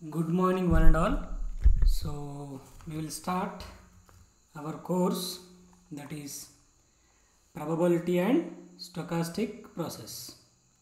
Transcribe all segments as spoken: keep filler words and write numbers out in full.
Good morning, one and all. So, we will start our course, that is probability and stochastic process.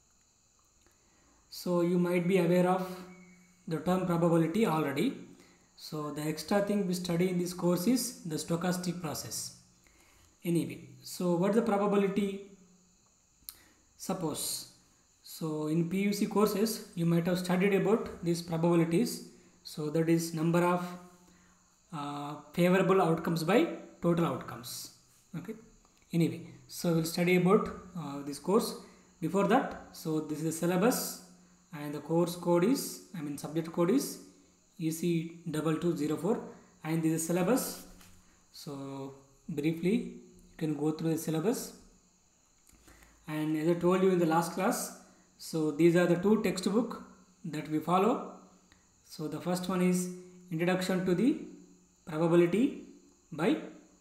So, you might be aware of the term probability already. So, the extra thing we study in this course is the stochastic process. Anyway, so what is the probability? Suppose, so in P U C courses you might have studied about these probabilities. So that is number of uh, favorable outcomes by total outcomes. Okay. Anyway, so we'll study about uh, this course. Before that, so this is the syllabus and the course code is, I mean subject code is E C two two zero four, and this is syllabus. So briefly you can go through the syllabus. And as I told you in the last class, so these are the two textbook that we follow. So the first one is Introduction to the Probability by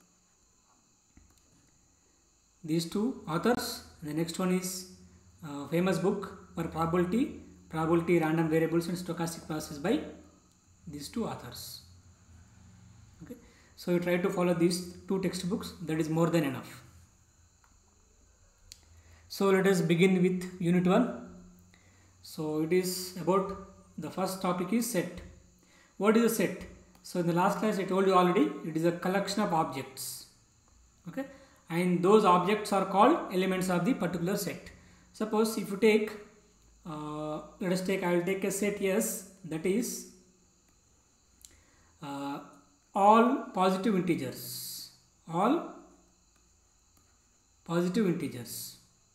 these two authors. The next one is uh, famous book for probability, probability, random variables and stochastic process by these two authors. Okay. So you try to follow these two textbooks, that is more than enough. So let us begin with unit one. So it is about, the first topic is set. What is a set? So in the last class I told you already, it is a collection of objects. Okay, and those objects are called elements of the particular set. Suppose if you take, uh, let us take, I will take a set S, that is uh, all positive integers, all positive integers.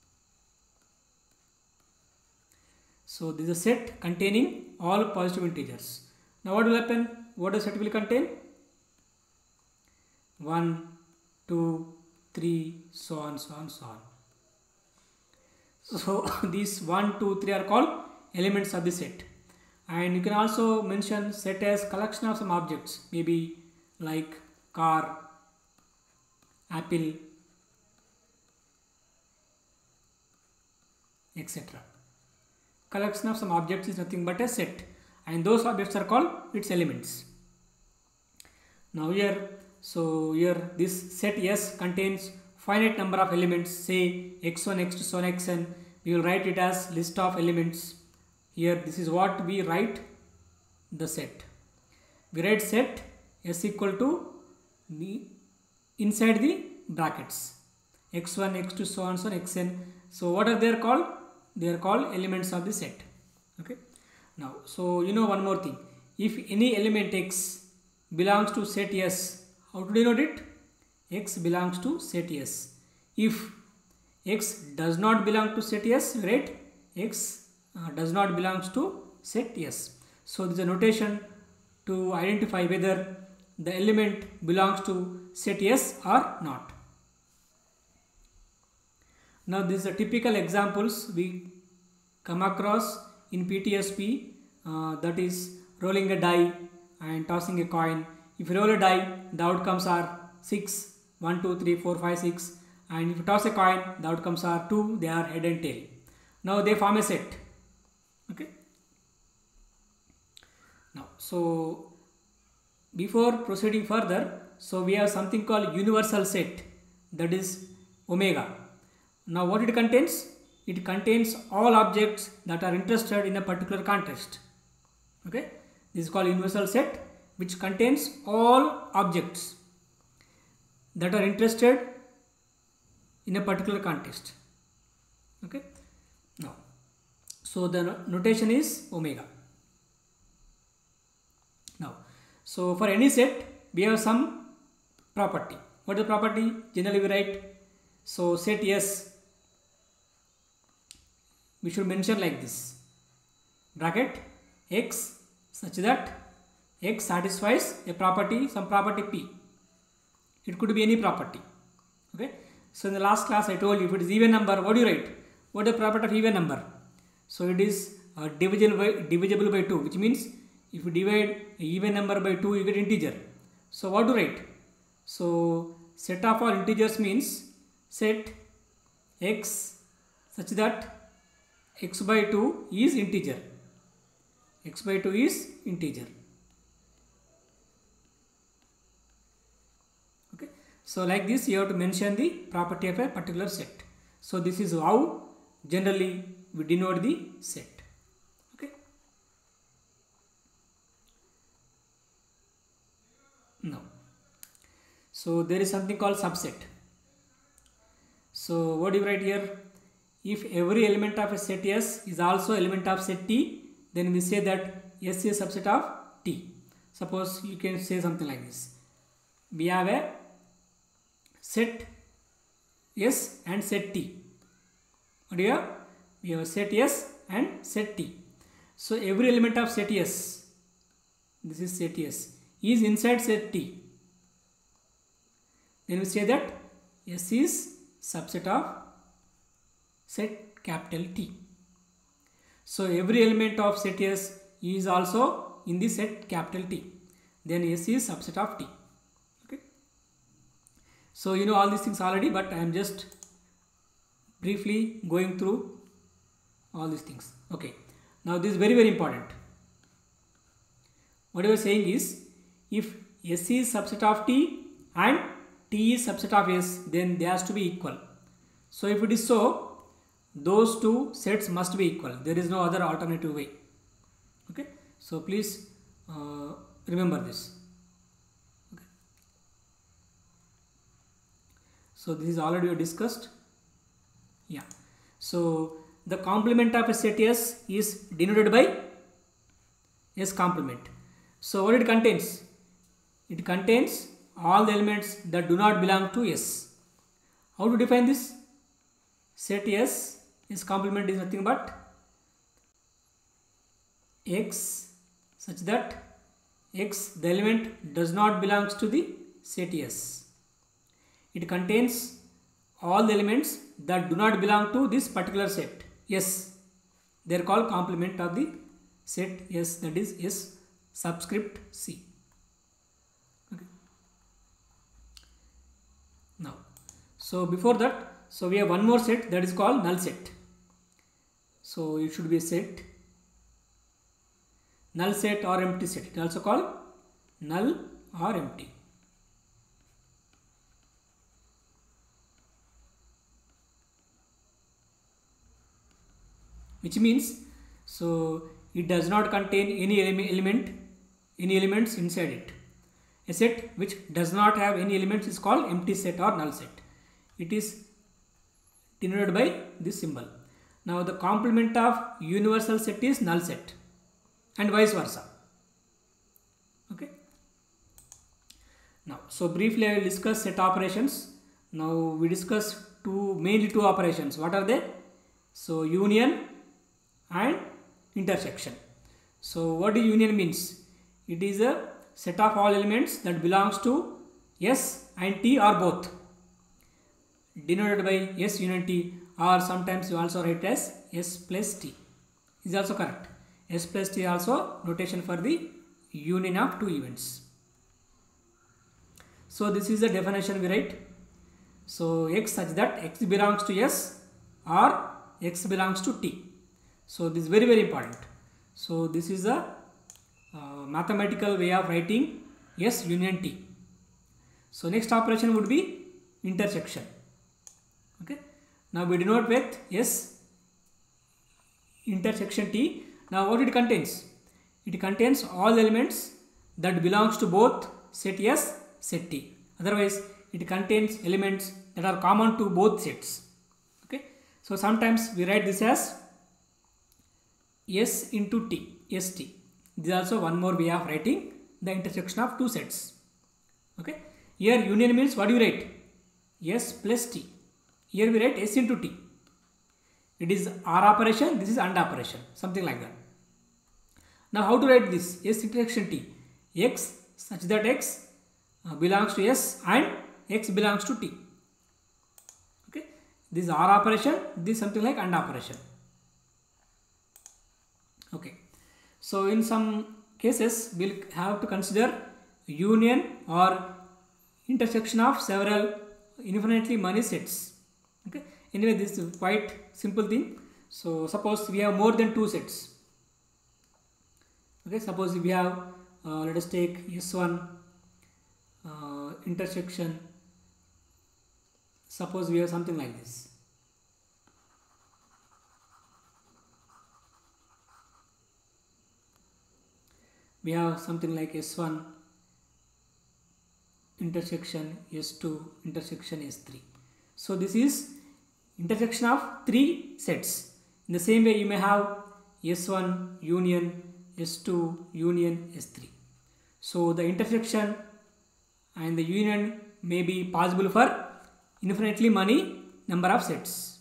So this is a set containing all positive integers. Now what will happen? What the set will contain? one, two, three, so on, so on, so on. So these one, two, three are called elements of the set. And you can also mention set as collection of some objects, maybe like car, apple, et cetera. Collection of some objects is nothing but a set, and those objects are called its elements. Now here, so here this set S contains finite number of elements, say x one, x two, so on, xn. We will write it as list of elements. Here this is what we write the set. We write set S equal to the inside the brackets x one, x two, so on, so on, xn. So what are they called? They are called elements of the set. Okay. Now, so you know one more thing. If any element x belongs to set S, how to denote it? X belongs to set S. If x does not belong to set S, right? X uh, does not belongs to set S. So this is a notation to identify whether the element belongs to set S or not. Now this is a typical examples we come across in P T S P, uh, that is rolling a die and tossing a coin. If you roll a die, the outcomes are six, one, two, three, four, five, six, and if you toss a coin, the outcomes are two, they are head and tail. Now they form a set. Okay. Now, so before proceeding further, so we have something called universal set, that is omega. Now what it contains? It contains all objects that are interested in a particular context. Okay, this is called universal set, which contains all objects that are interested in a particular context. Okay, now so the notation is omega. Now, so for any set we have some property. What is the property? Generally we write, so set S, we should mention like this, bracket x such that x satisfies a property, some property P. It could be any property. Okay. So in the last class I told you, if it is even number, what do you write? What is the property of even number? So it is uh, divisible by divisible by two, which means if you divide a even number by two, you get integer. So what to write? So set of all integers means set x such that x by two is integer. x by two is integer. Okay, so like this you have to mention the property of a particular set. So this is how generally we denote the set. Okay, now so there is something called subset. So what do you write here? If every element of a set S is also element of set T, then we say that S is a subset of T. Suppose you can say something like this. We have a set S and set T. What do you have? We have a set S and set T. So every element of set S, this is set S, is inside set T. Then we say that S is subset of set capital T. So every element of set S is also in the set capital T. Then S is subset of T. Okay. So you know all these things already, but I am just briefly going through all these things. Okay. Now this is very very important. What I was saying is, if S is subset of T and T is subset of S, then they has to be equal. So if it is so, those two sets must be equal. There is no other alternative way. Okay. So please uh, remember this. Okay. So this is already discussed. Yeah. So the complement of a set S is denoted by S complement. So what it contains? It contains all the elements that do not belong to S. How to define this? Set S, S complement is nothing but X such that X, the element, does not belongs to the set S. It contains all the elements that do not belong to this particular set S. They are called complement of the set S, that is S subscript C. Okay. Now, so before that, so we have one more set, that is called null set. So it should be a set, null set or empty set. It is also called null or empty. Which means, so it does not contain any element, any elements inside it. A set which does not have any elements is called empty set or null set. It is denoted by this symbol. Now the complement of universal set is null set and vice versa. Okay. Now, so briefly I will discuss set operations. Now we discuss two, mainly two operations. What are they? So union and intersection. So what do union means? It is a set of all elements that belongs to S and T or both, denoted by S union T, or sometimes you also write as S plus T. Is also correct. S plus T also notation for the union of two events. So this is the definition we write. So X such that X belongs to S or X belongs to T. So this is very very important. So this is a uh, mathematical way of writing S union T. So next operation would be intersection. Okay. Now we denote with S intersection T. Now what it contains? It contains all elements that belongs to both set S, set T. Otherwise it contains elements that are common to both sets. Okay. So sometimes we write this as S into T, S T. This is also one more way of writing the intersection of two sets. Okay. Here union means what do you write? S plus T. Here we write S into T. It is R operation, this is AND operation, something like that. Now how to write this? S intersection T. X such that X uh, belongs to S and X belongs to T. Okay. This is R operation, this is something like AND operation. Okay. So in some cases we will have to consider union or intersection of several infinitely many sets. Okay. Anyway, this is quite simple thing. So suppose we have more than two sets. Okay, suppose we have, uh, let us take S one uh, intersection. Suppose we have something like this. We have something like S one intersection S two intersection S three. So this is intersection of three sets. In the same way, you may have S one union S two union S three. So the intersection and the union may be possible for infinitely many number of sets.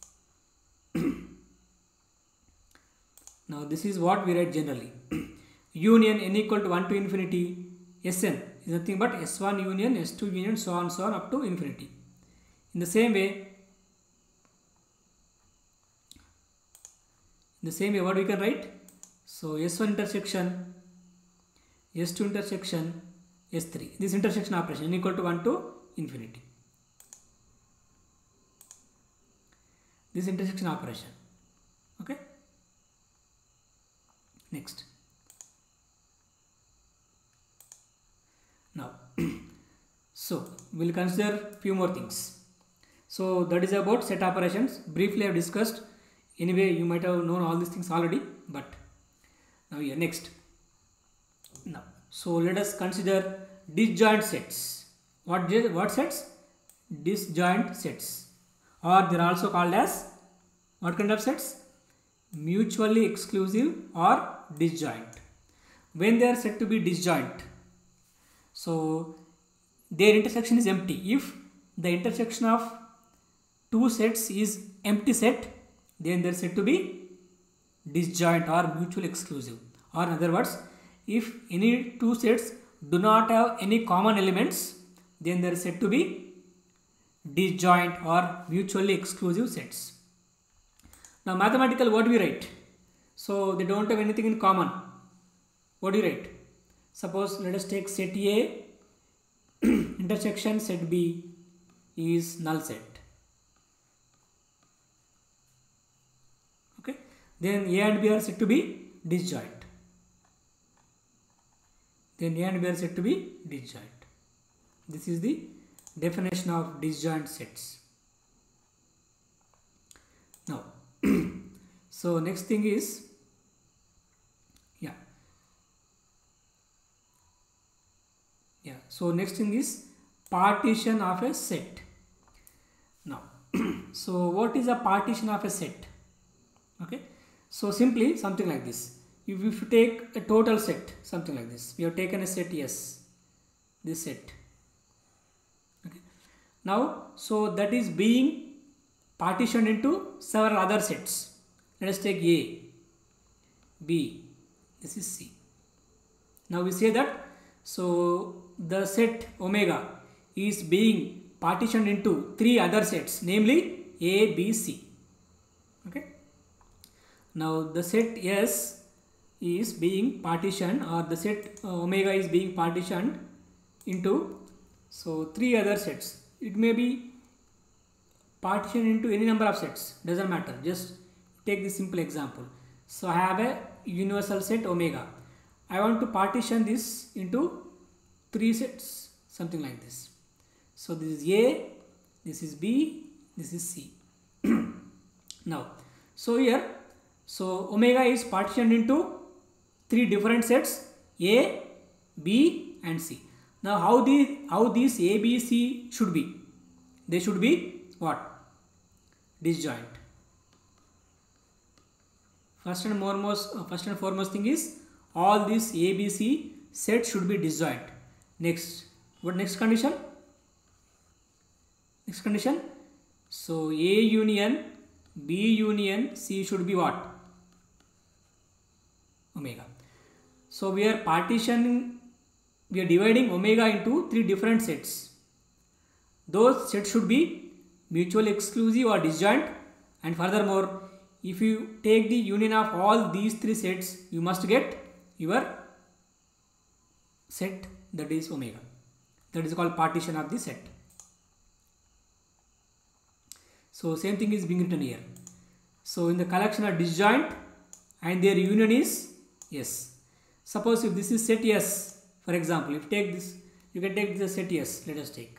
Now this is what we write generally. Union n equal to one to infinity Sn is nothing but S one union S two union so on so on up to infinity. In the same way, in the same way what we can write? So S one intersection S two intersection S three. This intersection operation n equal to one to infinity. This intersection operation. Okay. Next. Now, so we'll consider few more things. So that is about set operations. Briefly I have discussed. Anyway, you might have known all these things already, but now here next. Now, so let us consider disjoint sets. What what sets? Disjoint sets, or they are also called as what kind of sets? Mutually exclusive or disjoint. When they are said to be disjoint, so their intersection is empty. If the intersection of two sets is empty set, then they are said to be disjoint or mutually exclusive. Or in other words, if any two sets do not have any common elements, then they are said to be disjoint or mutually exclusive sets. Now mathematical, what do we write? So they don't have anything in common. What do you write? Suppose let us take set A intersection set B is null set. Okay, then A and B are said to be disjoint. Then A and B are said to be disjoint. This is the definition of disjoint sets. Now, so next thing is, yeah, yeah. So next thing is partition of a set. Now, so what is a partition of a set? Okay, so simply something like this. If, if you take a total set, something like this, we have taken a set S, this set. Okay, now so that is being partitioned into several other sets. Let us take A, B, this is C. Now we say that so the set omega is being partitioned into three other sets, namely A, B, C. Okay. Now the set S is being partitioned, or the set uh, omega is being partitioned into so three other sets. It may be partitioned into any number of sets, doesn't matter. Just take this simple example. So I have a universal set omega. I want to partition this into three sets, something like this. So this is A, this is B, this is C. Now, so here, so omega is partitioned into three different sets, A, B and C. Now how the how these A, B, C should be? They should be what? Disjoint. First and foremost, uh, first and foremost thing is all these A, B, C sets should be disjoint. Next, what next condition? Next condition. So A union B union C should be what? Omega. So we are partitioning, we are dividing omega into three different sets. Those sets should be mutually exclusive or disjoint, and furthermore, if you take the union of all these three sets, you must get your set, that is omega. That is called partition of the set. So same thing is being written here. So in the collection are disjoint and their union is S. Suppose if this is set S, for example, if you take this, you can take this set S, let us take.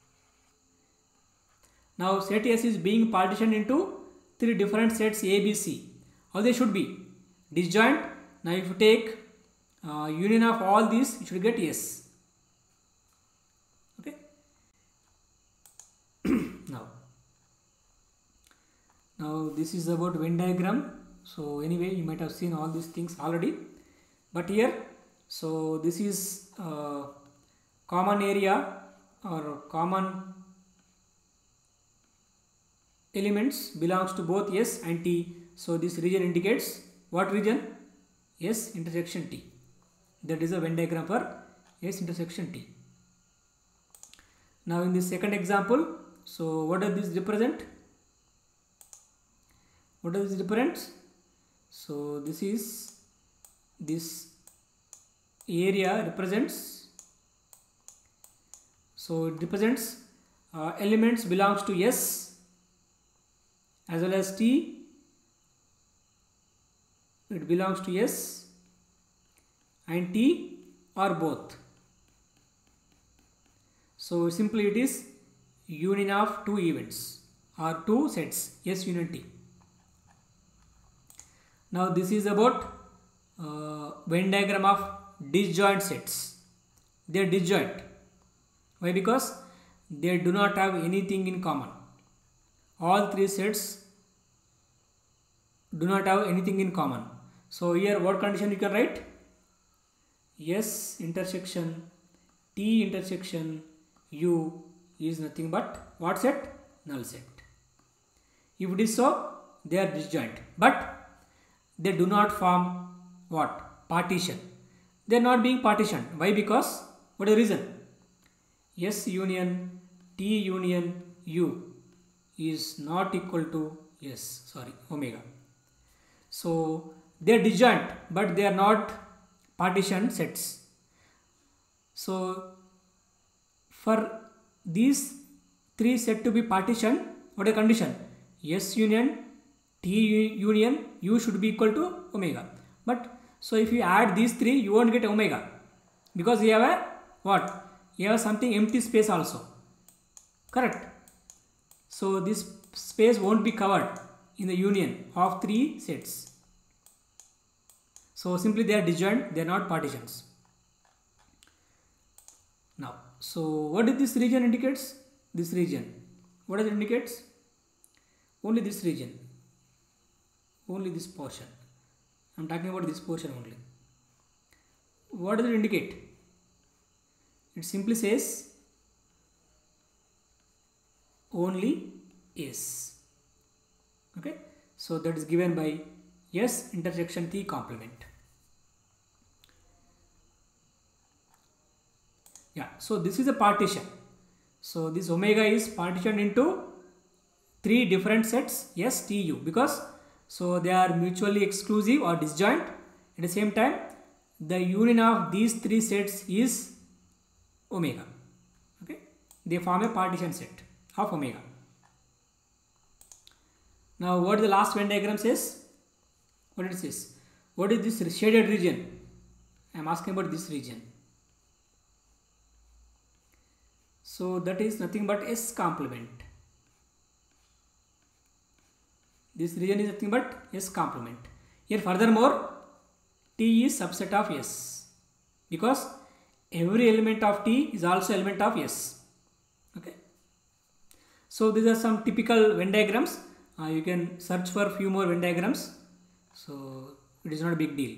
Now set S is being partitioned into three different sets A, B, C. How they should be? Disjoint. Now if you take uh, union of all these, you should get S. Okay. now, now this is about Venn diagram. So anyway, you might have seen all these things already. But here, so this is uh, common area or common elements belongs to both S and T. So this region indicates what region? S intersection T. That is a Venn diagram for S intersection T. Now in this second example, so what does this represent? What does this represent? So this is, this area represents, so it represents uh, elements belongs to S as well as T. It belongs to S and T or both. So simply it is union of two events or two sets, S union T. Now this is about uh, Venn diagram of disjoint sets. They are disjoint. Why? Because they do not have anything in common. All three sets do not have anything in common. So here what condition you can write? S intersection T intersection U is nothing but what set? Null set. If it is so, they are disjoint. But they do not form what? Partition. They are not being partitioned. Why? Because what is the reason? S union T union U is not equal to S, sorry, omega. So they are disjoint, but they are not partitioned sets. So for these three set to be partitioned, what is the condition? S union T union U should be equal to omega. But so if you add these three, you won't get omega, because you have a what? You have something empty space also. Correct? So this space won't be covered in the union of three sets. So simply they are disjoint, they are not partitions. Now, so what is this region indicates? This region. What does it indicates? Only this region. Only this portion. I am talking about this portion only. What does it indicate? It simply says only S. Okay. So that is given by S intersection T complement. Yeah. So this is a partition. So this omega is partitioned into three different sets S, T, U, because so they are mutually exclusive or disjoint. At the same time, the union of these three sets is omega. Okay, they form a partition set of omega. Now, what the last Venn diagram says? What it says? What is this shaded region? I am asking about this region. So that is nothing but S complement. This region is nothing but S complement. Here furthermore, T is subset of S, because every element of T is also element of S. Okay. So these are some typical Venn diagrams. Uh, you can search for few more Venn diagrams. So it is not a big deal.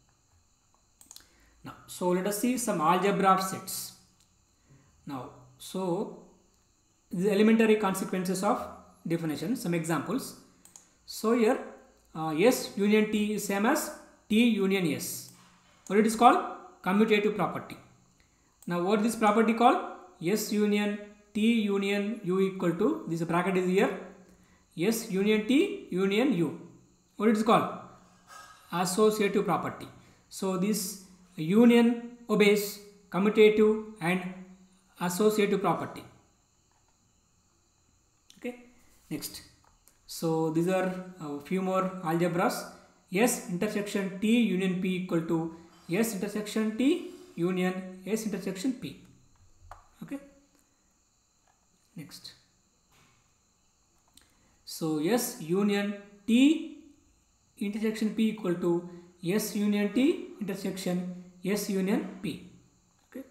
Now, so let us see some algebra of sets. Now, so the elementary consequences of definition, some examples. So here uh, S union T is same as T union S. What it is called? Commutative property. Now what is this property called? S union T union U equal to, this bracket is here, S union T union U. What it is called? Associative property. So this union obeys commutative and associative property. Okay. Next. So these are a few more algebras. S intersection T union P equal to S intersection T union S intersection P. Okay. Next. So S union T intersection P equal to S union T intersection S union P. Okay.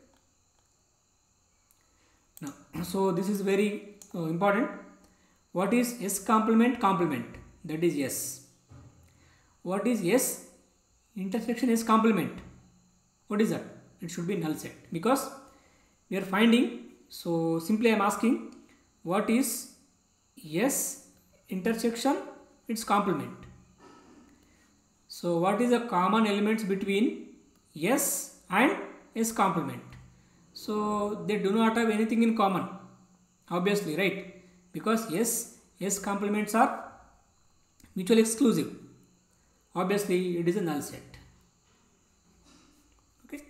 Now, so this is very uh, important. What is S complement complement? That is S. What is S intersection S complement? What is that? It should be null set, because we are finding. So simply I am asking, what is S intersection its complement? So what is the common elements between S and S complement? So they do not have anything in common, obviously, right? Because S S complements are mutually exclusive. Obviously it is a null set. Okay.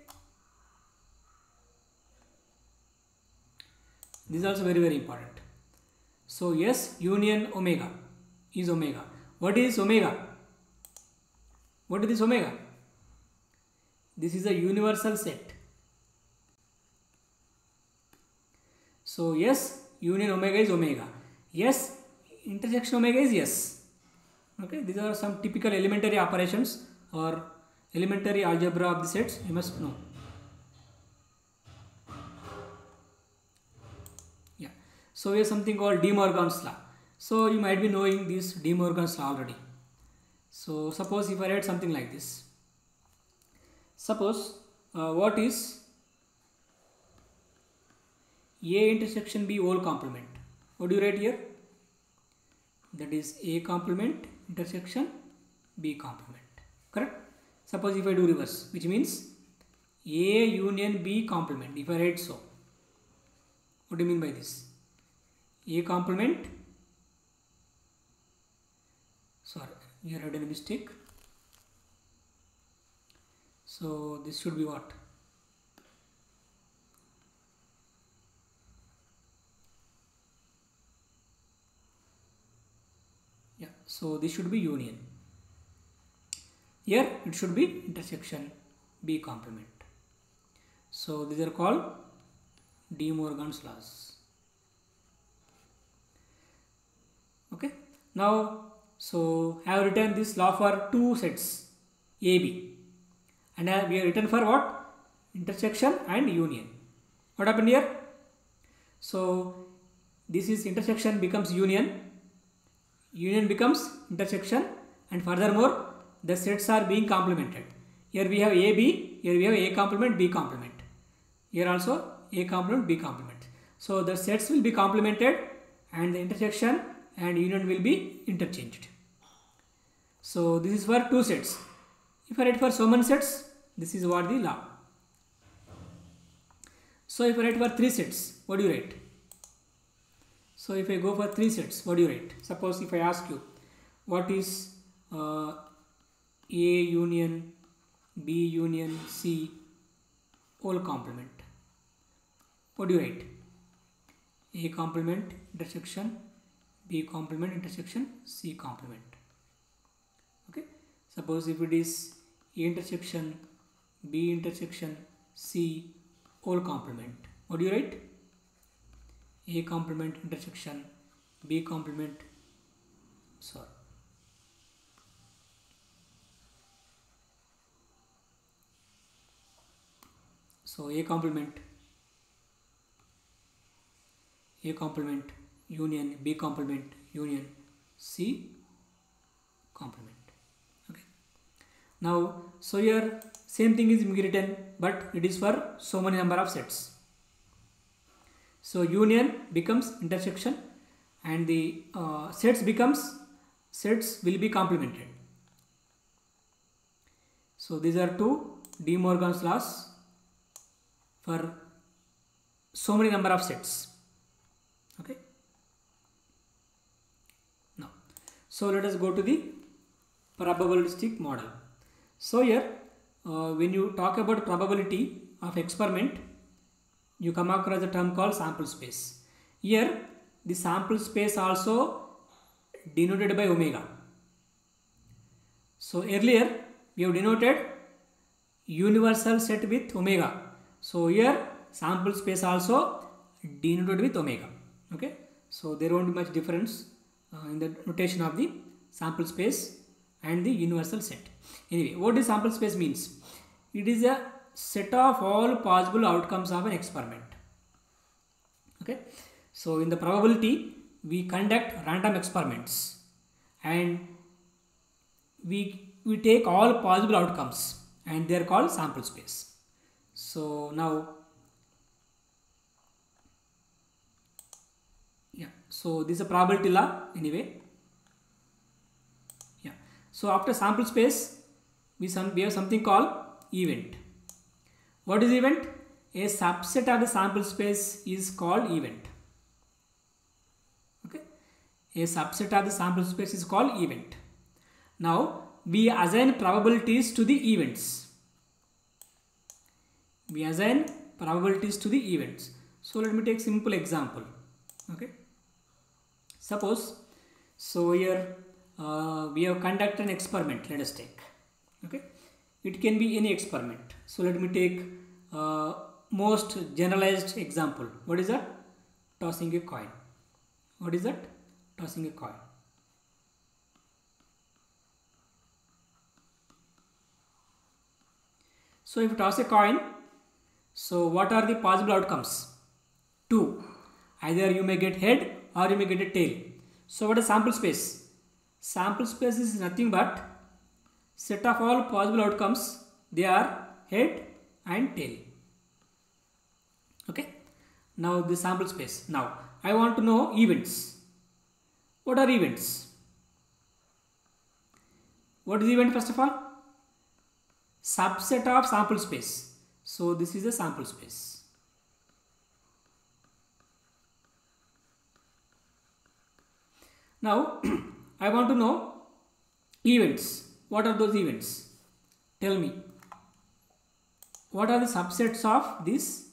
This is also very very important. So S union omega is omega. What is omega? What is this omega? This is a universal set. So S union omega is omega. S intersection omega is S. Okay, these are some typical elementary operations or elementary algebra of the sets you must know. Yeah. So we have something called De Morgan's law. So you might be knowing this De Morgan's law already. So suppose if I write something like this. Suppose uh, what is A intersection B whole complement? What do you write here? That is A complement intersection B complement. Correct? Suppose if I do reverse, which means A union B complement. If I write so, what do you mean by this? A complement. Sorry, here I had a mistake. So this should be what? Yeah, so this should be union. Here it should be intersection B complement. So these are called De Morgan's laws. Okay. Now, so I have written this law for two sets A, B, and I have, we have written for what? Intersection and union. What happened here? So this is intersection becomes union. Union becomes intersection, and furthermore the sets are being complemented. Here we have A, B, here we have A complement, B complement. Here also A complement, B complement. So the sets will be complemented and the intersection and union will be interchanged. So this is for two sets. If I write for so many sets, this is what the law. So if I write for three sets, what do you write? So if I go for three sets, what do you write? Suppose if I ask you, what is uh, A union B union C whole complement? What do you write? A complement intersection B complement intersection C complement. Okay. Suppose if it is A intersection B intersection C whole complement, what do you write? A complement intersection B complement. Sorry. So A complement A complement union B complement union C complement. Okay. Now, so here same thing is being written, but it is for so many number of sets. So union becomes intersection, and the uh, sets becomes sets will be complemented. So these are two De Morgan's laws for so many number of sets. Okay. Now, so let us go to the probabilistic model. So here uh, when you talk about probability of experiment, you come across a term called sample space. Here the sample space also denoted by omega. So earlier we have denoted universal set with omega. So here sample space also denoted with omega. Okay, so there won't be much difference uh, in the notation of the sample space and the universal set. Anyway, what is sample space means? It is a set of all possible outcomes of an experiment. Okay, so in the probability we conduct random experiments and we we take all possible outcomes and they are called sample space. So now yeah, so this is a probability law anyway. Yeah, so after sample space we some we have something called event. What is event? A subset of the sample space is called event. Okay, a subset of the sample space is called event. Now we assign probabilities to the events. We assign probabilities to the events. So let me take simple example. Okay, suppose so here uh, we have conducted an experiment. Let us take. Okay, it can be any experiment. So let me take uh, most generalized example. What is that? Tossing a coin. What is that? Tossing a coin. So if you toss a coin, so what are the possible outcomes? Two. Either you may get head or you may get a tail. So what is sample space? Sample space is nothing but set of all possible outcomes. They are head and tail. Okay. Now the sample space. Now I want to know events. What are events? What is event first of all? Subset of sample space. So this is a sample space. Now I want to know events. What are those events? Tell me. What are the subsets of this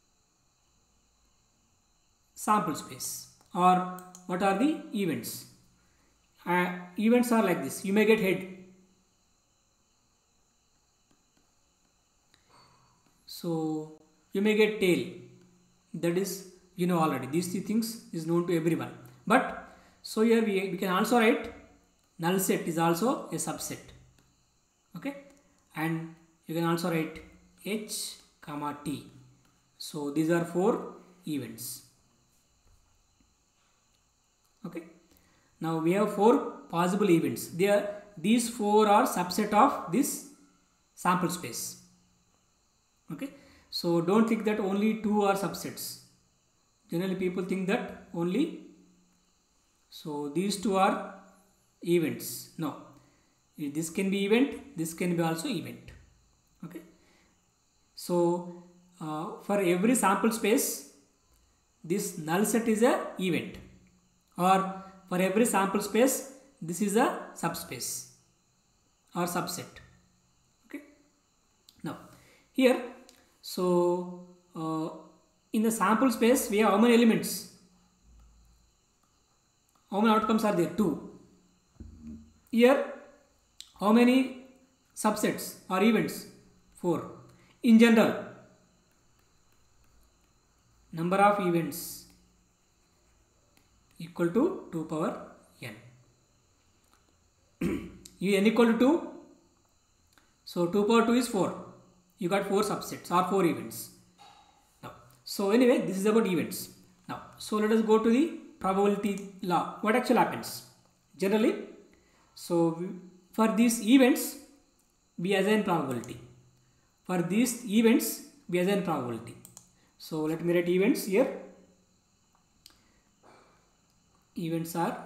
sample space, or what are the events? Uh, events are like this. You may get head. So you may get tail. That is, you know already. These three things is known to everyone. But so here we, we can also write null set is also a subset. Okay, and you can also write H comma T. So these are four events. Okay, now we have four possible events. They are, these four are subset of this sample space. Okay, so don't think that only two are subsets. Generally people think that only, so these two are events. No, this can be event, this can be also event. Okay, so uh, for every sample space this null set is a event, or for every sample space this is a subspace or subset. Okay, now here, so uh, in the sample space we have how many elements? How many outcomes are there? Two. Here how many subsets or events? Four. In general, number of events equal to two power n. n equal to two, so two power two is four. You got four subsets or four events. Now, so anyway, this is about events. Now, so let us go to the probability law. What actually happens? Generally, so we, for these events we assign probability. For these events we assign probability. So let me write events here. Events are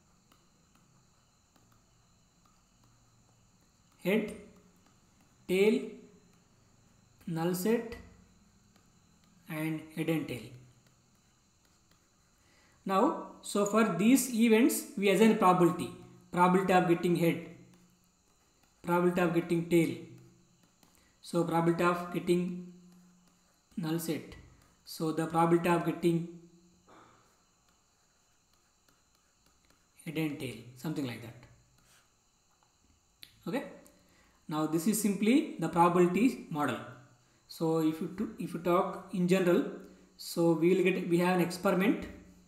head, tail, null set and head and tail. Now, so for these events we assign probability. Probability of getting head, probability of getting tail, so probability of getting null set, so the probability of getting head and tail, something like that. Okay, Now this is simply the probability model. So if you if you talk in general, so we will get we have an experiment.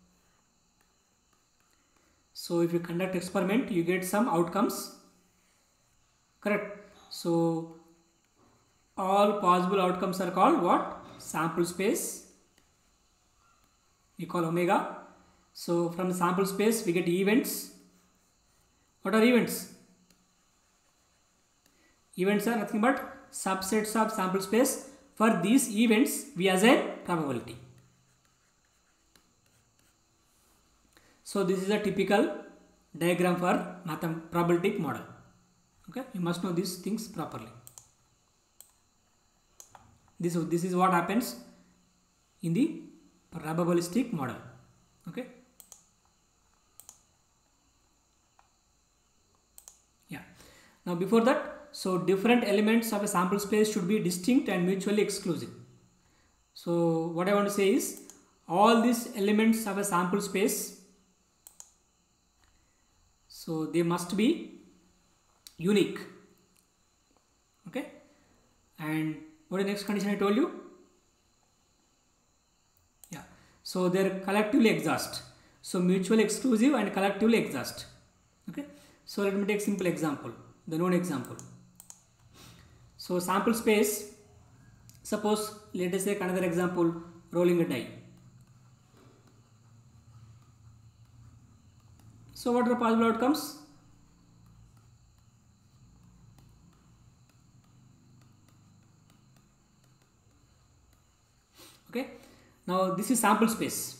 So if you conduct experiment, you get some outcomes, correct? So all possible outcomes are called what? Sample space. We call omega. So from the sample space we get events. What are events? Events are nothing but subsets of sample space. For these events we assign probability. So this is a typical diagram for mathematical probabilistic model. Okay, you must know these things properly. This, this is what happens in the probabilistic model. Okay. Yeah. Now before that, so different elements of a sample space should be distinct and mutually exclusive. So what I want to say is all these elements of a sample space, so they must be unique. Okay. And what is the next condition I told you? Yeah. So they are collectively exhaust. So mutually exclusive and collectively exhaust. Okay. So let me take simple example, the known example. So sample space, suppose let us take another example, rolling a die. So what are the possible outcomes? Okay. Now this is sample space.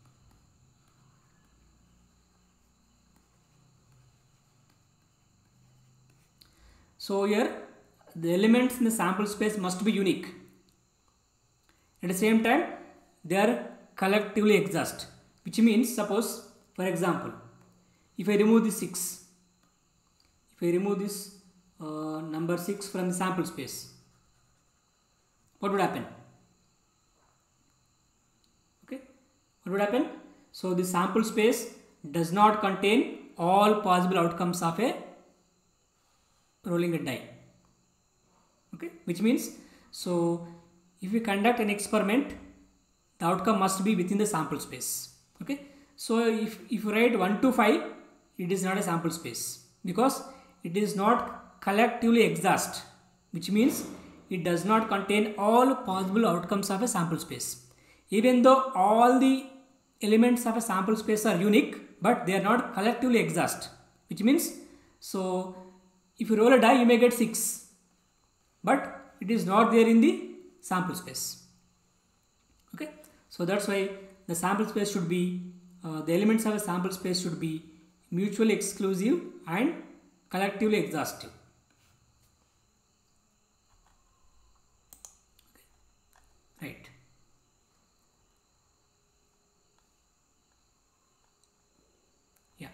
So here the elements in the sample space must be unique. At the same time they are collectively exhaust, which means suppose for example if I remove this six, if I remove this uh, number six from the sample space, what would happen? Okay, what would happen? So the sample space does not contain all possible outcomes of a rolling a die. Okay, which means so if we conduct an experiment, the outcome must be within the sample space. Okay, so if, if you write one to five, it is not a sample space because it is not collectively exhaust, which means it does not contain all possible outcomes of a sample space. Even though all the elements of a sample space are unique, but they are not collectively exhaust, which means so if you roll a die you may get six, but it is not there in the sample space. Okay, so that's why the sample space should be uh, the elements of a sample space should be mutually exclusive and collectively exhaustive. Okay. Right. Yeah.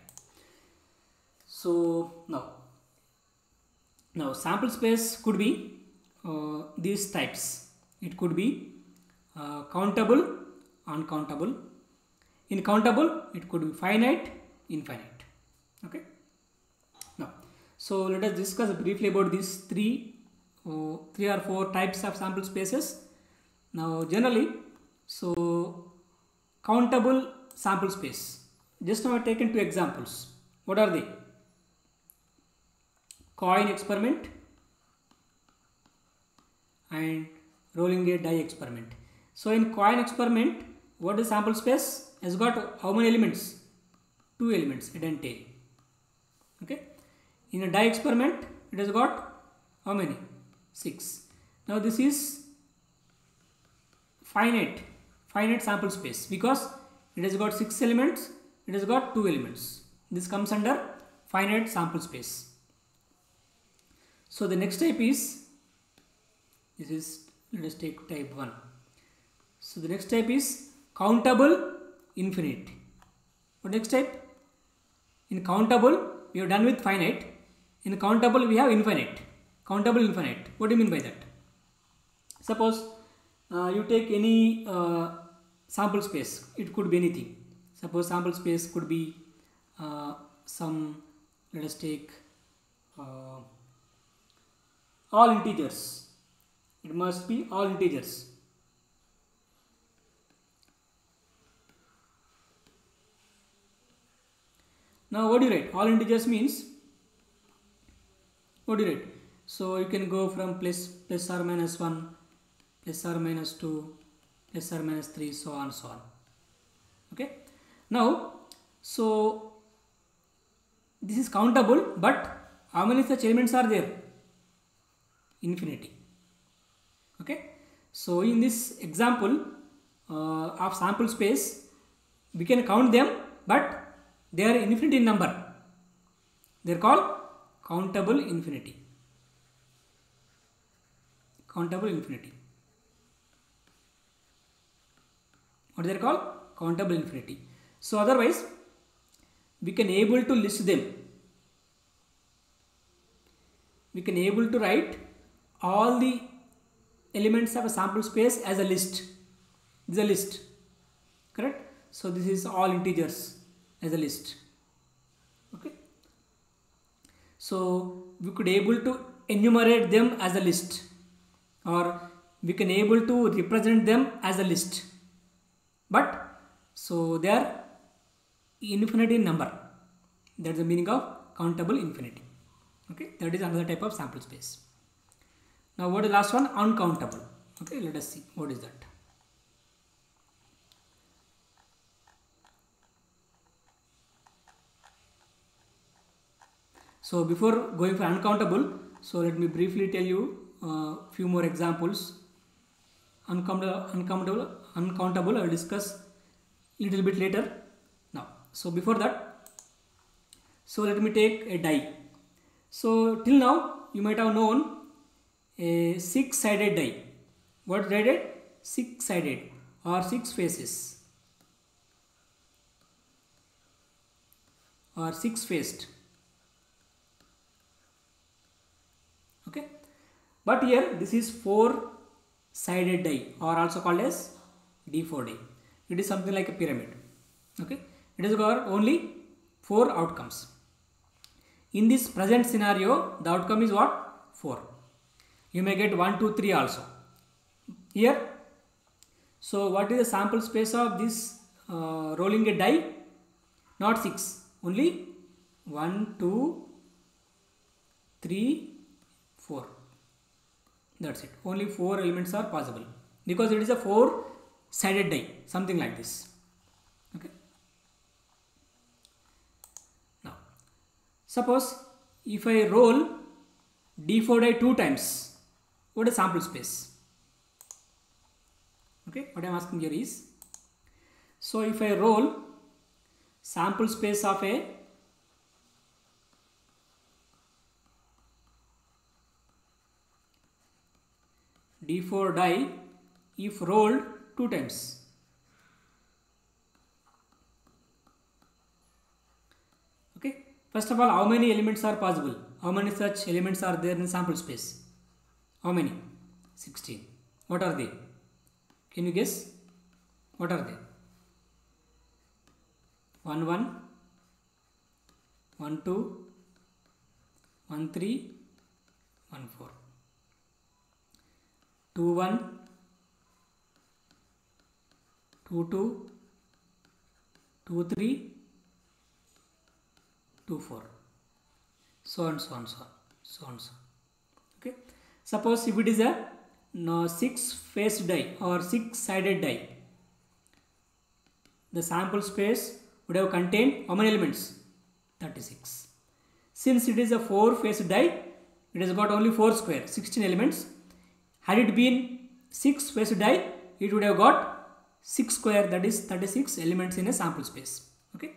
So now, now sample space could be uh, these types. It could be uh, countable, uncountable. In countable, it could be finite, infinite. Okay. Now, so let us discuss briefly about these three, uh, three or four types of sample spaces. Now, generally, so countable sample space. Just now I have taken two examples. What are they? Coin experiment and rolling a die experiment. So in coin experiment, what is sample space? Has got how many elements? Two elements, head and tail. Okay. In a die experiment, it has got how many? Six. Now this is finite, finite sample space because it has got six elements, it has got two elements. This comes under finite sample space. So the next type is, this is, let us take type one. So the next type is countable infinite. What next type? In countable, we have done with finite. In countable, we have infinite. Countable infinite. What do you mean by that? Suppose uh, you take any uh, sample space. It could be anything. Suppose sample space could be uh, some, let us take uh, all integers. It must be all integers. Now what do you write? All integers means, what do you write? So you can go from plus, plus or minus one, plus or minus two, plus or minus three, so on, so on. Okay. Now, so this is countable, but how many such elements are there? Infinity. Okay. So in this example uh, of sample space, we can count them, but they are infinite in number. They are called countable infinity. Countable infinity. What they are called? Countable infinity. So otherwise, we can able to list them. We can able to write all the elements of a sample space as a list. This is a list. Correct? So this is all integers as a list. Okay. So we could able to enumerate them as a list, or we can able to represent them as a list. But so they are infinite in number. That is the meaning of countable infinity. Okay, that is another type of sample space. Now what is the last one? Uncountable. Okay, let us see what is that. So before going for uncountable, so let me briefly tell you a uh, few more examples. Uncountable, uncountable, uncountable I will discuss little bit later. Now, so before that, so let me take a die. So till now you might have known a six-sided die. What sided? Six-sided or six faces or six-faced. Okay, but here this is four-sided die, or also called as D four die. It is something like a pyramid. Okay, it has got only four outcomes. In this present scenario, the outcome is what? four. You may get one, two, three also. Here, so what is the sample space of this uh, rolling a die? Not six, only one, two, three, four. That's it. Only four elements are possible because it is a four-sided die, something like this. Okay. Now, suppose if I roll D four die two times, what is sample space? Okay, what I am asking here is, so if I roll sample space of a D four die, if rolled two times, okay, first of all, how many elements are possible? How many such elements are there in sample space? How many? sixteen. What are they? Can you guess? What are they? one, one, one, two, one, three, one, four. two, one, two, two, two, three, two, four. So on, so on, so on, so on, so on. Okay. Suppose if it is a no, six-faced die or six-sided die, the sample space would have contained how many elements? thirty-six. Since it is a four-faced die, it has got only four square, sixteen elements. Had it been six-faced die, it would have got six square, that is thirty-six elements in a sample space. Okay.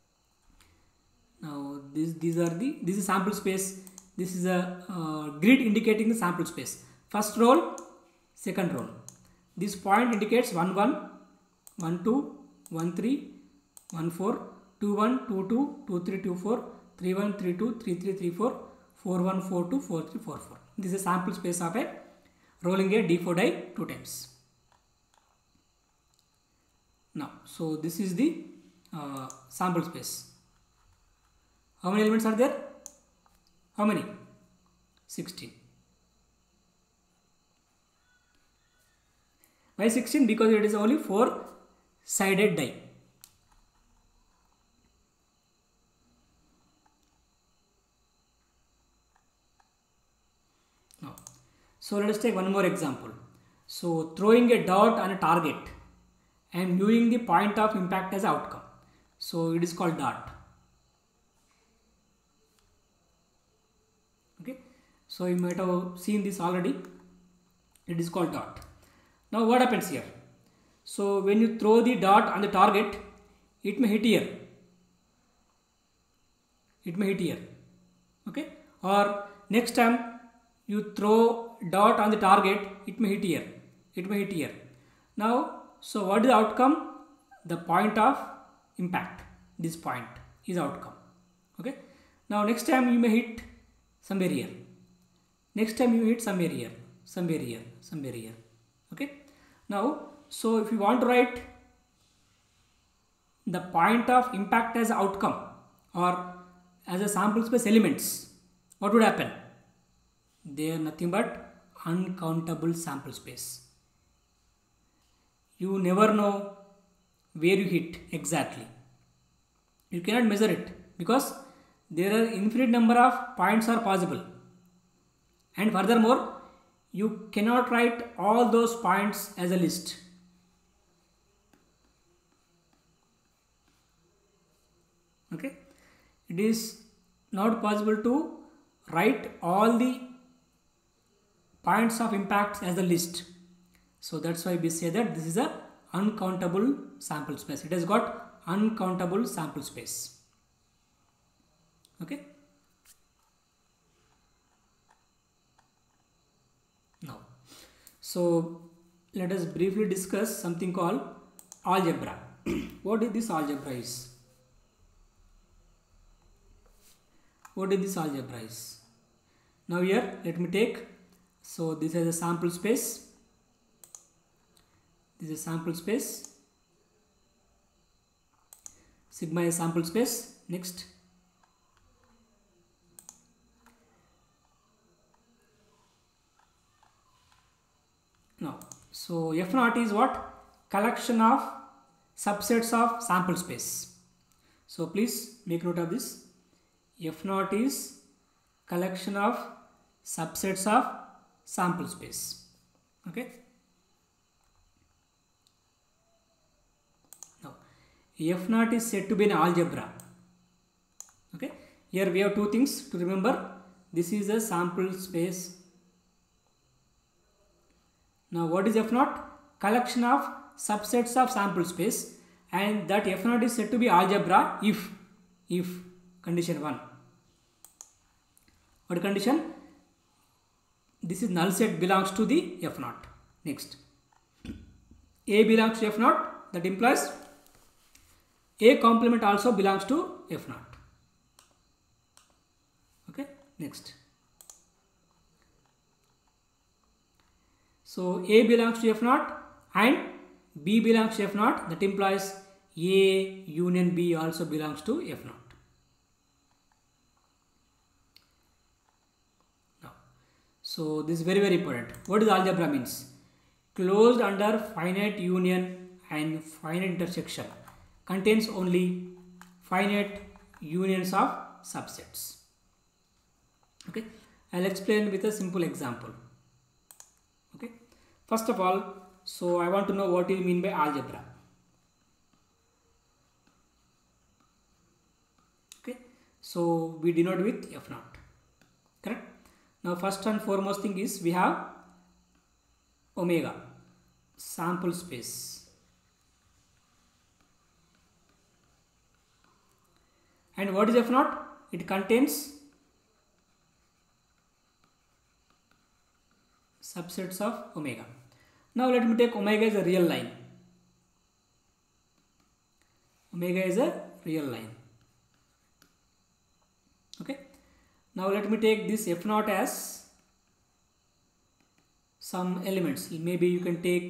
Now this, these are the, this is sample space. This is a uh, grid indicating the sample space. First roll, second roll. This point indicates one, one, one, two, one, three, one, four, two, one, two, two, two, three, two, four, three, one, three, two, three, three, three, four, four, one, four, two, four, three, four, four. This is a sample space of a rolling a D four die two times. Now, so this is the uh, sample space. How many elements are there? How many? sixteen. Why sixteen? Because it is only four sided die. Now, so let us take one more example. So throwing a dot on a target and viewing the point of impact as outcome. So it is called dart. Okay. So you might have seen this already. It is called dot. Now what happens here? So when you throw the dot on the target, it may hit here. It may hit here. Okay. Or next time you throw dot on the target, it may hit here. It may hit here. Now, so what is the outcome? The point of impact. This point is outcome. Okay. Now next time you may hit somewhere here. Next time you hit somewhere here. Somewhere here. Somewhere here. Okay. Now, so if you want to write the point of impact as outcome or as a sample space elements, what would happen? They are nothing but uncountable sample space. You never know where you hit exactly. You cannot measure it because there are infinite number of points are possible. And furthermore, you cannot write all those points as a list. Okay. It is not possible to write all the points of impact as a list. So that's why we say that this is a uncountable sample space. It has got uncountable sample space. Okay. Now, so let us briefly discuss something called algebra. What is this algebra is? What is this algebra is? Now here, let me take, so this is a sample space. This is a sample space. Sigma is sample space. Next. Now, so F naught is what? Collection of subsets of sample space. So please make note of this. F naught is collection of subsets of sample space. Okay. Now, F naught is said to be an algebra. Okay. Here we have two things to remember. This is a sample space. Now, what is F naught? Collection of subsets of sample space, and that F naught is said to be algebra if, if condition one. What condition? This is null set belongs to the F naught. Next. A belongs to F naught. That implies A complement also belongs to F naught. Okay. Next. So A belongs to F naught and B belongs to F naught. That implies A union B also belongs to F naught. Now, so this is very very important. What does algebra means? Closed under finite union and finite intersection contains only finite unions of subsets. Okay, I'll explain with a simple example. Okay, first of all, so I want to know what you mean by algebra. Okay, so we denote with F naught. Correct. Now, first and foremost thing is we have omega, sample space. And what is F naught? It contains subsets of omega. Now let me take omega as a real line. Omega is a real line. Okay. Now let me take this F naught as some elements. Maybe you can take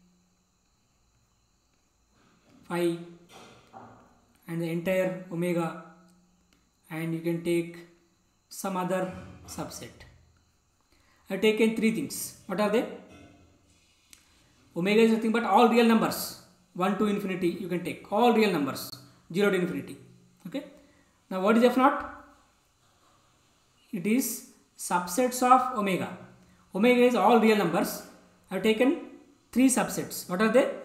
phi and the entire omega, and you can take some other subset. I have taken three things. What are they? Omega is nothing but all real numbers. one to infinity you can take all real numbers, zero to infinity. Okay. Now what is F naught? It is subsets of omega. Omega is all real numbers. I have taken three subsets. What are they?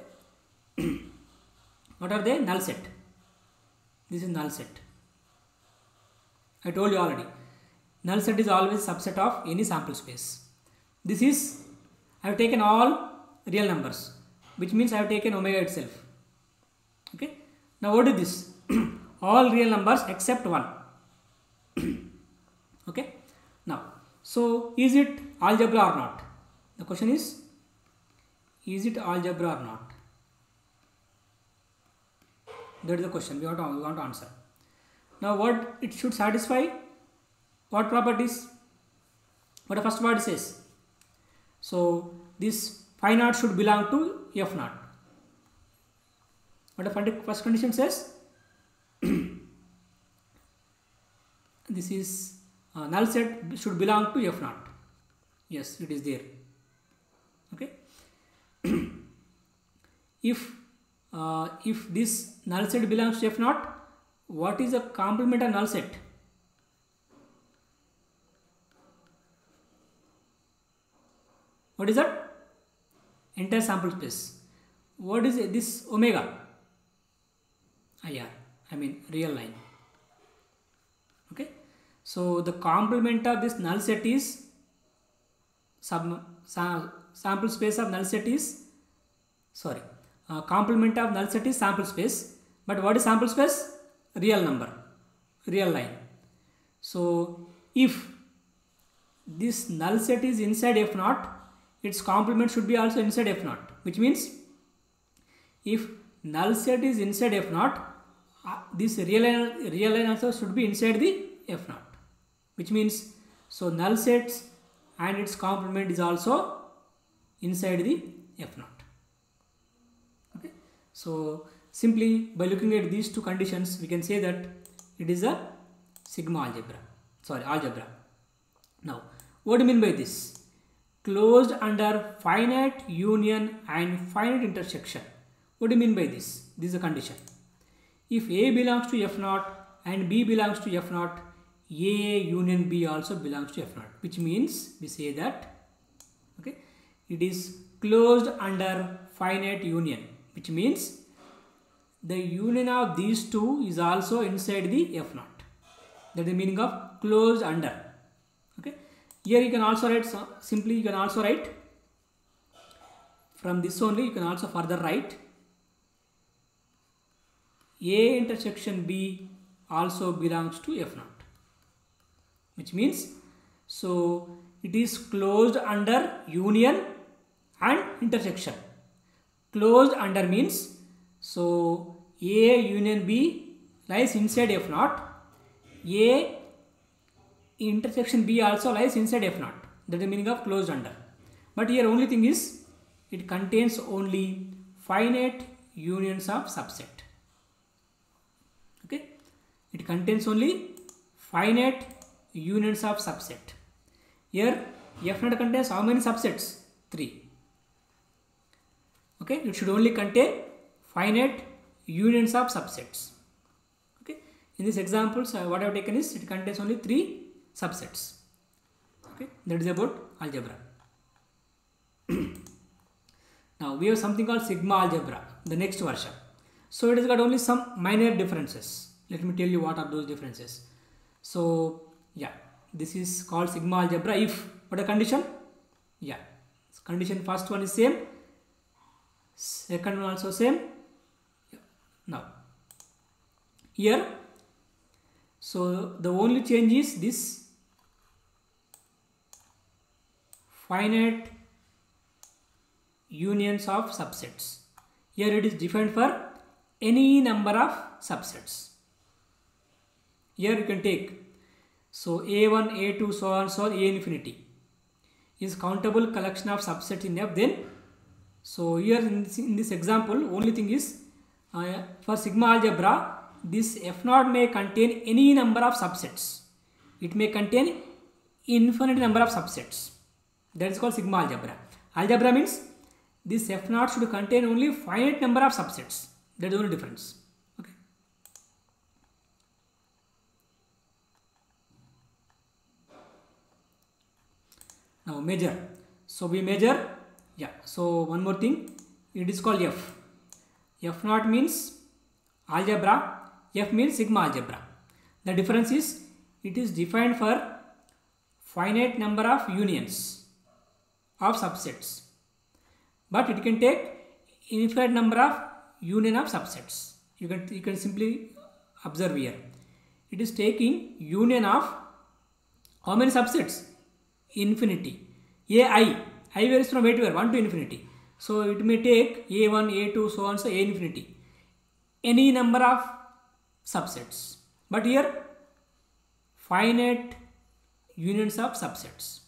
What are they? Null set. This is null set. I told you already. Null set is always subset of any sample space. This is, I have taken all real numbers, which means I have taken omega itself. Okay. Now what is this? All real numbers except one. Okay. Now, so is it algebra or not? The question is, is it algebra or not? That is the question we want to, we want to answer. Now what it should satisfy? What properties? What the first word says? So this phi naught should belong to F naught. What the first condition says? This is uh, null set should belong to F naught. Yes, it is there. Okay. if uh, if this null set belongs to F naught, what is the complement of null set? What is that? Entire sample space. What is it? This omega? I R, I mean real line. Okay. So the complement of this null set is sub sam, sample space of null set is sorry uh, complement of null set is sample space. But what is sample space? Real number, real line. So if this null set is inside F naught, its complement should be also inside F naught, which means if null set is inside F naught, uh, this real line, real line also should be inside the F naught, which means so null sets and its complement is also inside the F naught. Okay. So simply by looking at these two conditions, we can say that it is a sigma algebra. Sorry, algebra. Now, what do you mean by this? Closed under finite union and finite intersection. What do you mean by this? This is a condition. If A belongs to F naught and B belongs to F naught, A union B also belongs to F naught, which means we say that okay, it is closed under finite union, which means the union of these two is also inside the F naught. That is the meaning of closed under. Okay. Here you can also write simply, you can also write from this only, you can also further write A intersection B also belongs to F naught, which means so it is closed under union and intersection. Closed under means so A union B lies inside F naught, A intersection B also lies inside F naught. That is the meaning of closed under. But here only thing is it contains only finite unions of subset. Okay, it contains only finite unions of subset. Here F naught contains how many subsets? Three. Okay, it should only contain finite unions of subsets. Okay, in this example, so what I have taken is it contains only three subsets. Okay, that is about algebra. Now we have something called sigma algebra, the next version. So it has got only some minor differences. Let me tell you what are those differences. So yeah, this is called sigma algebra if what a condition? Yeah, condition first one is same, second one also same. Yeah. Now here, so the only change is this finite unions of subsets. Here it is defined for any number of subsets. Here you can take so A one, A two, so on, so on, A infinity is countable collection of subsets in F. Then so here in this, in this example, only thing is uh, for sigma algebra, this F naught may contain any number of subsets. It may contain infinite number of subsets. That is called sigma algebra. Algebra means this F naught should contain only finite number of subsets. That is the only difference. Okay. Now measure. So we measure. Yeah. So one more thing. It is called F. F naught means algebra. F means sigma algebra. The difference is it is defined for finite number of unions of subsets, but it can take infinite number of union of subsets. You can you can simply observe here. It is taking union of how many subsets? Infinity. A I. I varies from A to where? one to infinity. So it may take A one, A two, so on, so A infinity. Any number of subsets. But here finite unions of subsets.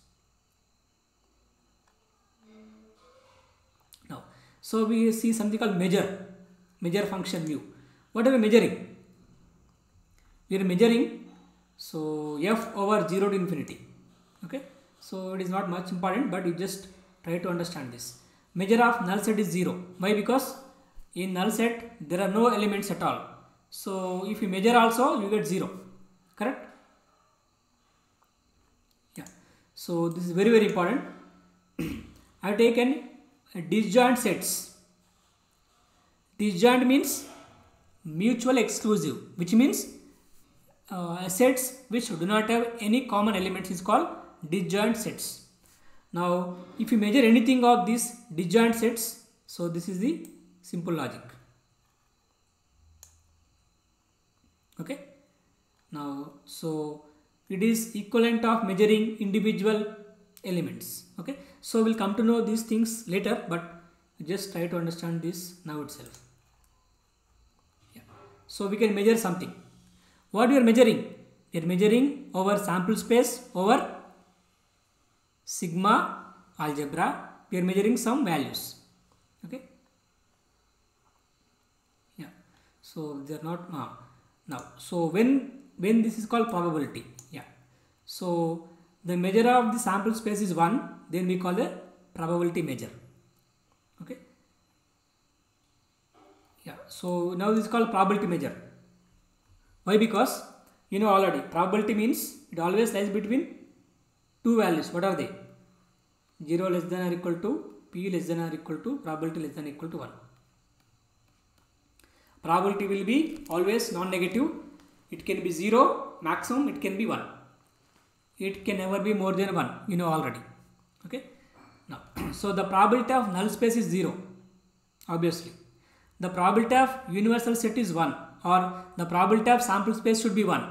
Now, so we see something called measure. Measure function view. What are we measuring? We are measuring so F over zero to infinity. Okay. So it is not much important, but you just try to understand this. Measure of null set is zero. Why? Because in null set there are no elements at all. So if you measure also, you get zero. Correct? Yeah. So this is very very important. I have taken disjoint sets. Disjoint means mutual exclusive, which means uh, sets which do not have any common elements is called disjoint sets. Now, if you measure anything of these disjoint sets, so this is the simple logic. Okay. Now, so it is equivalent of measuring individual elements. Okay. So we'll come to know these things later, but just try to understand this now itself. Yeah. So we can measure something. What we are measuring? We are measuring over sample space over sigma algebra. We are measuring some values. Okay. Yeah. So they are not uh, now. So when when this is called probability. Yeah. So the measure of the sample space is one. Then we call the probability measure. Okay. Yeah. So now this is called probability measure. Why? Because you know already probability means it always lies between two values. What are they? zero less than or equal to, p less than or equal to, probability less than or equal to one. Probability will be always non-negative. It can be zero, maximum it can be one. It can never be more than one, you know already. Okay. Now, so the probability of null space is zero, obviously. The probability of universal set is one, or the probability of sample space should be one.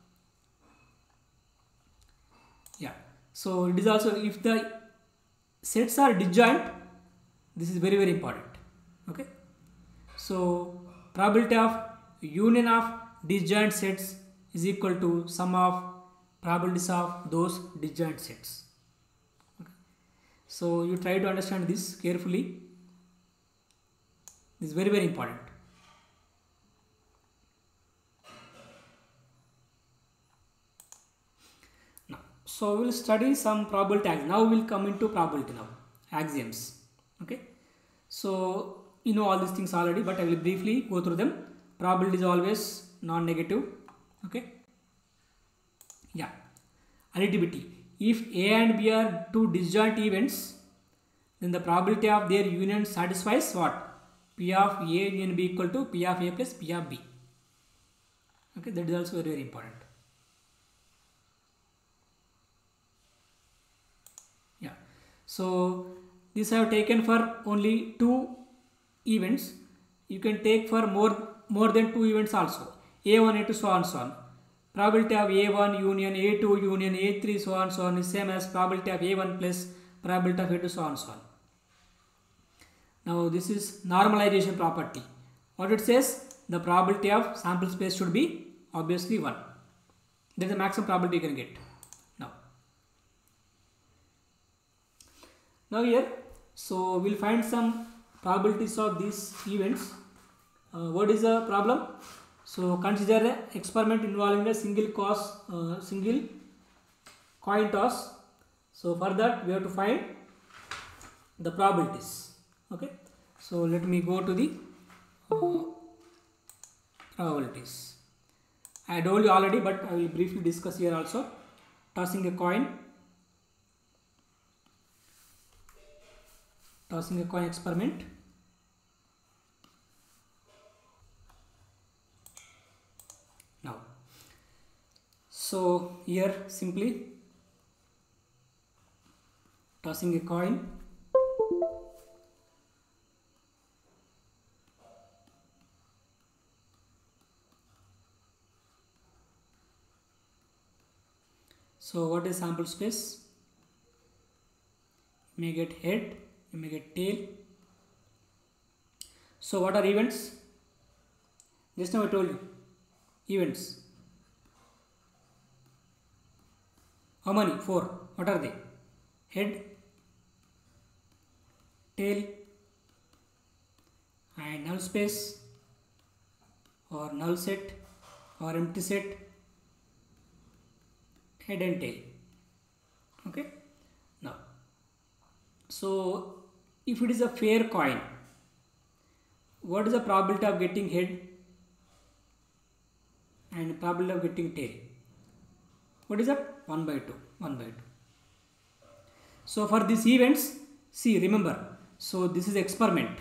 Yeah. So it is also, if the sets are disjoint, this is very very important. Okay. So probability of union of disjoint sets is equal to sum of probabilities of those disjoint sets. Okay. So you try to understand this carefully. This is very very important. Now, so we will study some probability axioms. Now we will come into probability now. Axioms. Okay. So you know all these things already, but I will briefly go through them. Probability is always non-negative. Okay. Yeah. Additivity. If A and B are two disjoint events, then the probability of their union satisfies what? P of A union B equal to P of A plus P of B. Okay, that is also very, very important. Yeah. So this I have taken for only two events. You can take for more more than two events also. A one, A two, so on, so on. Probability of A one union A two union A three, so on, so on is same as probability of A one plus probability of A two, so on, so on. Now this is normalization property. What it says? The probability of sample space should be obviously one. That is the maximum probability you can get. Now, now here, so we'll find some probabilities of these events. Uh, what is the problem? So consider an experiment involving a single cost, uh, single coin toss. So for that we have to find the probabilities. Okay, so let me go to the uh, probabilities. I told you already, but I will briefly discuss here also. Tossing a coin, tossing a coin experiment. Now, so here simply tossing a coin. So what is sample space? You may get head, you may get tail. So what are events? Just now I told you. Events. How many? Four. What are they? Head, tail, and null space, or null set, or empty set, head and tail. Okay. Now, so if it is a fair coin, what is the probability of getting head and probability of getting tail? What is that? one by two. one by two. So for these events, see, remember, so this is experiment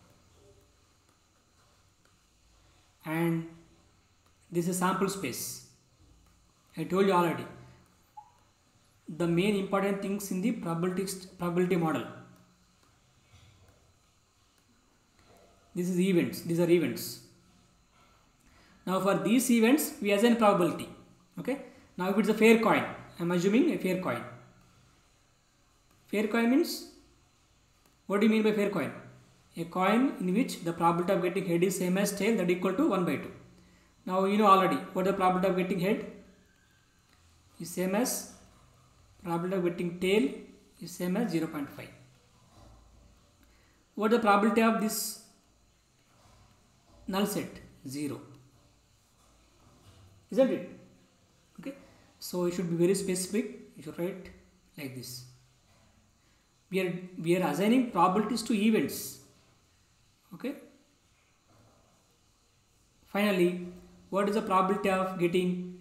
and this is sample space. I told you already. The main important things in the probability probability model. This is events. These are events. Now for these events, we assign probability. Okay. Now if it's a fair coin, I am assuming a fair coin. Fair coin means, what do you mean by fair coin? A coin in which the probability of getting head is same as tail, that equal to one by two. Now you know already what the probability of getting head is same as probability of getting tail is same as zero point five. What the probability of this null set? zero. Isn't it? Okay. So it should be very specific. You should write like this. We are, we are assigning probabilities to events. Okay. Finally, what is the probability of getting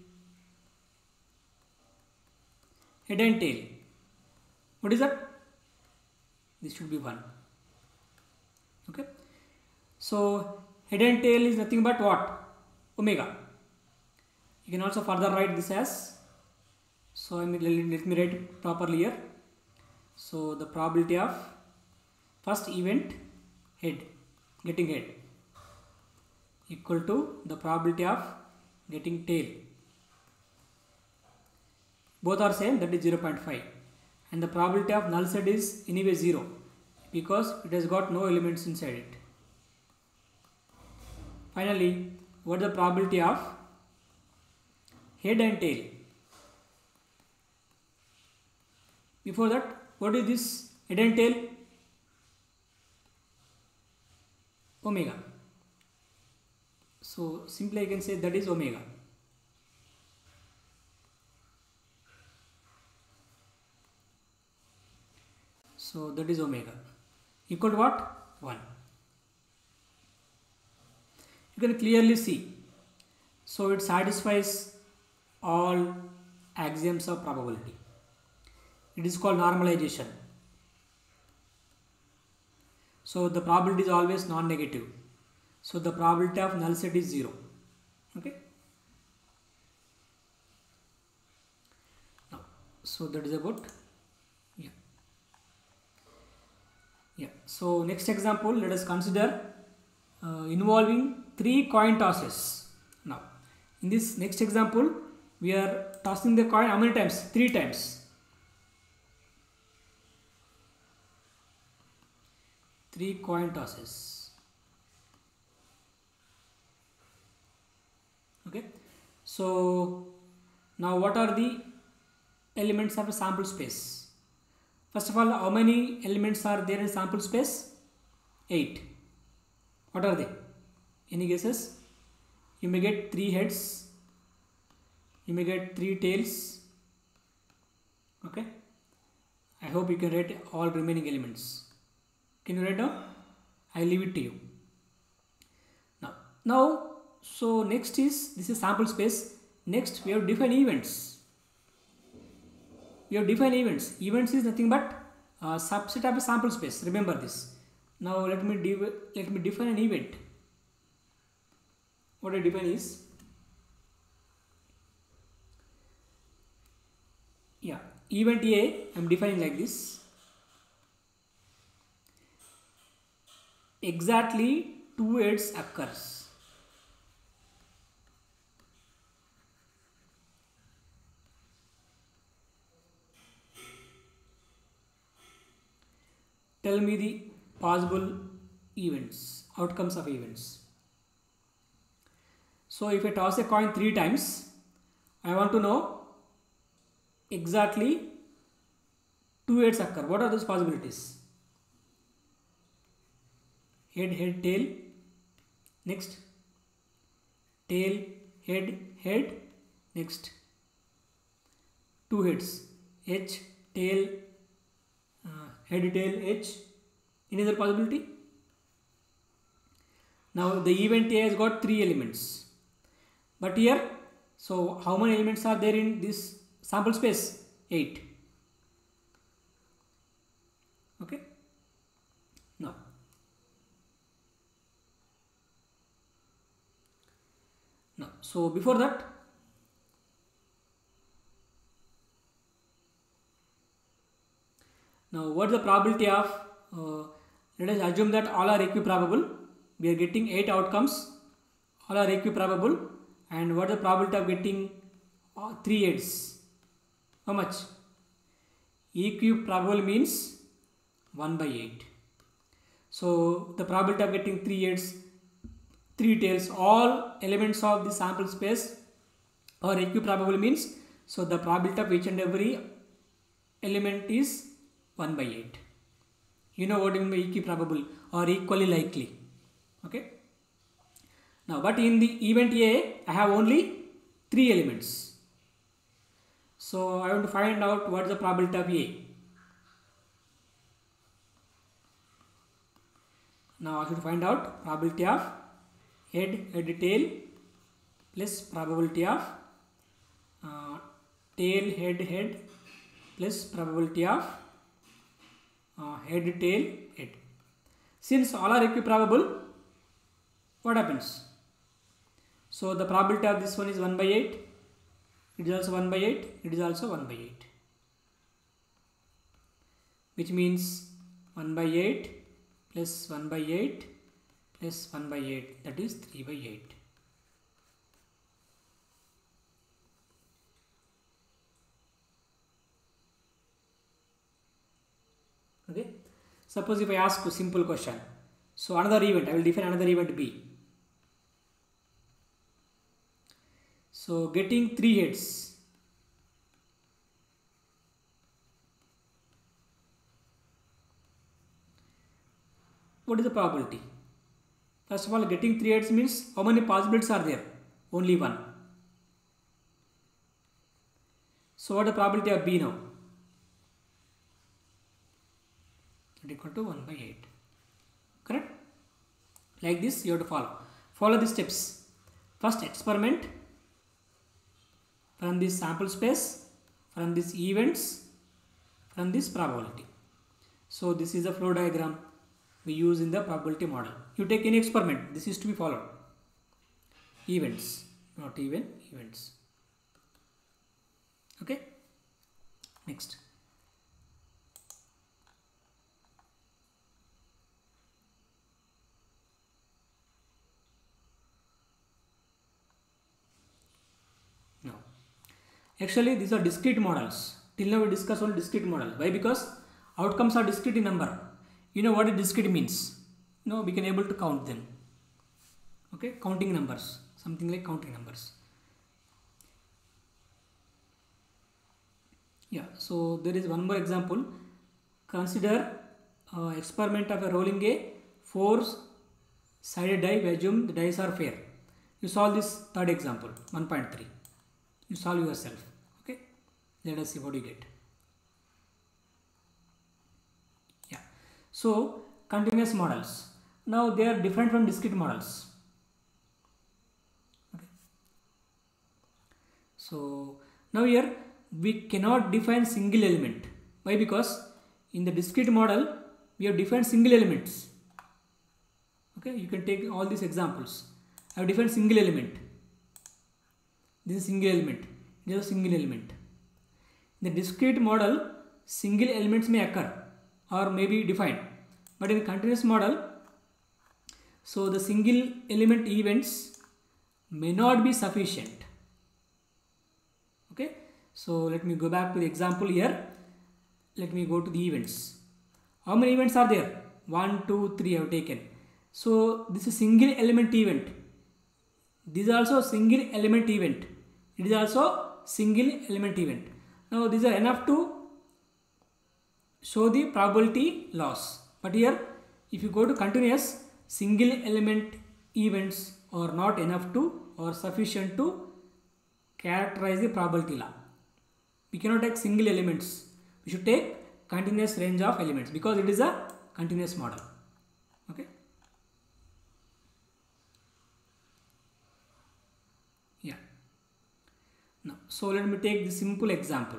head and tail? What is that? This should be one. Okay. So head and tail is nothing but what? Omega. You can also further write this as, so I mean, let me write it properly here. So the probability of first event head, getting head, equal to the probability of getting tail. Both are same, that is zero point five. And the probability of null set is anyway zero because it has got no elements inside it. Finally, what is the probability of head and tail? Before that, what is this head and tail? Omega. So simply I can say that is omega. So that is omega equal to what? one. You can clearly see. So it satisfies all axioms of probability. It is called normalization. So the probability is always non-negative. So the probability of null set is zero. Okay. Now, so that is about, yeah. Yeah. So next example, let us consider uh, involving three coin tosses. Now, in this next example, we are tossing the coin how many times? Three times. Three coin tosses. Okay. So now what are the elements of a sample space? First of all, how many elements are there in sample space? Eight. What are they? Any guesses? You may get three heads. You may get three tails. Okay. I hope you can write all remaining elements. Can you write down? I leave it to you. Now, now, so next is, this is sample space. Next, we have define events. We have define events. Events is nothing but a subset of a sample space. Remember this. Now, let me let me define an event. What I define is, yeah, event A, I am defining like this. Exactly two heads occurs. Tell me the possible events, outcomes of events. So if I toss a coin three times, I want to know exactly two heads occur. What are those possibilities? Head, head, tail. Next, tail, head, head. Next, two heads, H, tail, uh, head, tail, H. Any other possibility? Now the event A has got three elements. But here, so how many elements are there in this sample space? eight. Okay. Now, now, so before that, now what is the probability of, uh, let us assume that all are equiprobable. We are getting eight outcomes, all are equiprobable, and what is the probability of getting uh, three heads? How much? Equiprobable means one by eight. So the probability of getting three heads, three tails, all elements of the sample space are equiprobable means, so the probability of each and every element is one by eight. You know what I mean by equiprobable, or equally likely. Okay. Now, but in the event A, I have only three elements. So I want to find out what is the probability of A. Now I should find out probability of head, head, tail plus probability of uh, tail, head, head plus probability of uh, head, tail, head. Since all are equiprobable, what happens? So the probability of this one is one by eight. It is also one by eight. It is also one by eight. Which means one by eight plus one by eight plus one by eight, that is three by eight. Okay. Suppose if I ask a simple question. So another event, I will define another event B. So getting three heads. What is the probability? First of all, getting three heads means how many possibilities are there? Only one. So what is the probability of B now? It is equal to one by eight. Correct? Like this you have to follow. Follow the steps. First, experiment from this sample space, from these events, from this probability. So this is the flow diagram we use in the probability model. You take any experiment, this is to be followed. Events, not even events. Okay. Next. Now, actually these are discrete models. Till now we discussed only discrete model. Why? Because outcomes are discrete in number. You know what a discrete means? No, we can able to count them. Okay, counting numbers, something like counting numbers. Yeah, so there is one more example. Consider uh, experiment of a rolling a four sided die. We assume the dice are fair. You solve this third example, one point three. You solve yourself. Okay, let us see what you get. Yeah, so continuous models. now they are different from discrete models. Okay. So now here we cannot define single element. Why? Because in the discrete model we have defined single elements. Okay, you can take all these examples. I have defined single element. This is single element. This is a single element. In the discrete model, single elements may occur or may be defined. But in the continuous model, so the single element events may not be sufficient. Okay. So let me go back to the example here. Let me go to the events. How many events are there? One, two, three I have taken. So this is single element event. This is also a single element event. It is also single element event. Now these are enough to show the probability loss. But here if you go to continuous, single element events are not enough to or sufficient to characterize the probability law. We cannot take single elements. We should take continuous range of elements because it is a continuous model. Okay. Yeah. Now, so let me take the simple example.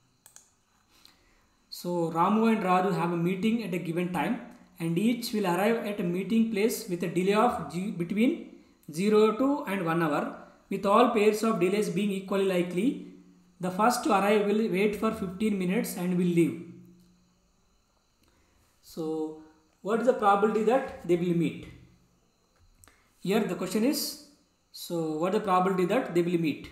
So Ramu and Raju have a meeting at a given time and each will arrive at a meeting place with a delay of G between zero to and one hour, with all pairs of delays being equally likely. The first to arrive will wait for fifteen minutes and will leave. So what is the probability that they will meet? Here the question is, so what is the probability that they will meet?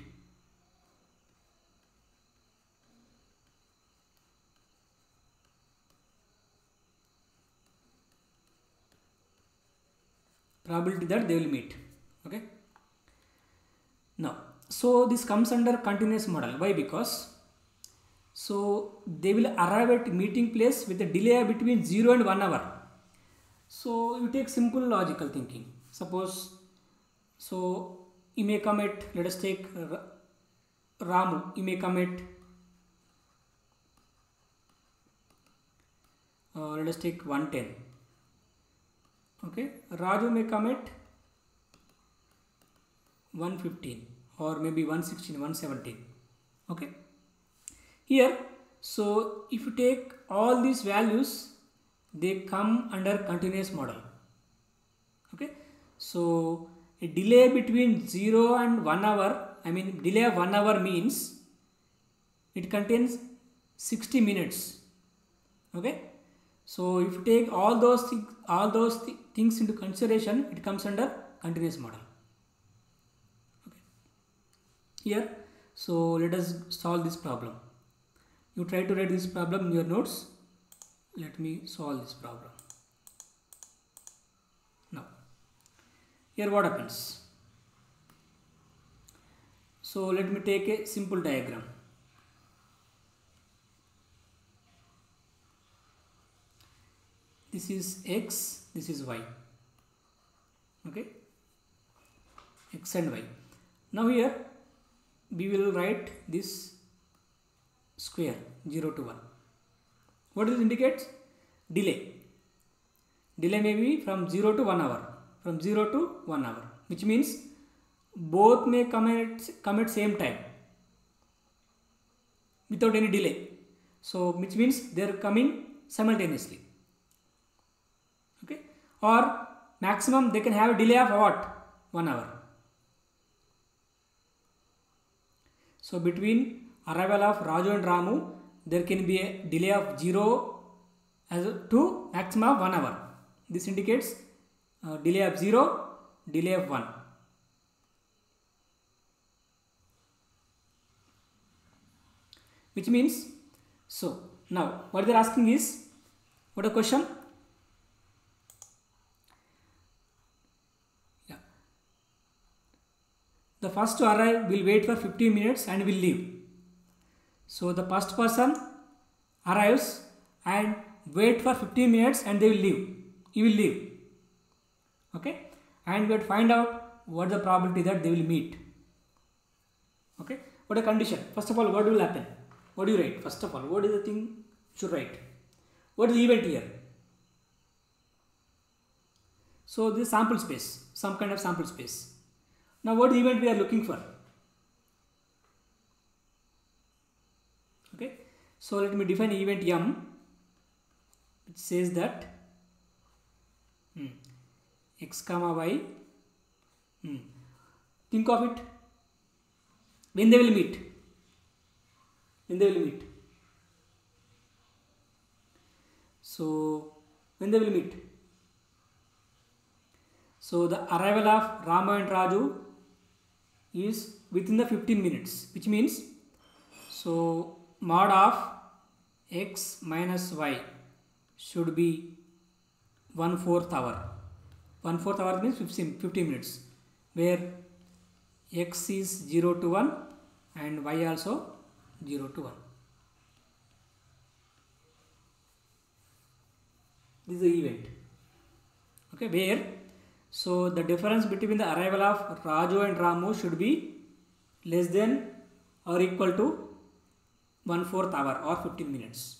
Probability that they will meet. Okay. Now, so this comes under continuous model. Why? Because so they will arrive at meeting place with a delay between zero and one hour. So you take simple logical thinking. Suppose so you may come at, let us take Ramu, you may come at uh, let us take one ten. Okay, Raju may come at one fifteen or maybe one sixteen, one seventeen. Okay. Here, so if you take all these values, they come under continuous model. Okay. So a delay between zero and one hour, I mean delay of one hour means it contains sixty minutes. Okay. So if you take all those things, all those th things into consideration, it comes under continuous model. Okay. Here, so let us solve this problem. You try to write this problem in your notes. Let me solve this problem. Now, here what happens? So let me take a simple diagram. This is X, this is Y. Okay, X and Y. Now here we will write this square zero to one. What does it indicate? Delay. Delay may be from zero to one hour. From zero to one hour, which means both may come at come at same time without any delay. So which means they are coming simultaneously. Okay, or maximum they can have a delay of what? One hour. So between arrival of Raju and Ramu, there can be a delay of zero as to maximum of one hour. This indicates uh, delay of zero, delay of one. Which means, so now what they are asking is, what a question? Yeah. The first to arrive will wait for fifteen minutes and will leave. So the first person arrives and wait for fifteen minutes and they will leave. He will leave. Okay. And we have to find out what the probability that they will meet. Okay. What a condition. First of all, what will happen? What do you write? First of all, what is the thing you should write? What is the event here? So this is sample space, some kind of sample space. Now what event we are looking for? Okay, so let me define event M, which says that hmm, x comma y, hmm, think of it, when they will meet, when they will meet. So when they will meet, so the arrival of Ramu and Raju is within the fifteen minutes, which means, so mod of x minus y should be one fourth hour. one fourth hour means fifteen, fifteen minutes, where x is zero to one and y also zero to one. This is the event. Okay, where, so the difference between the arrival of Raju and Ramu should be less than or equal to one fourth hour or fifteen minutes.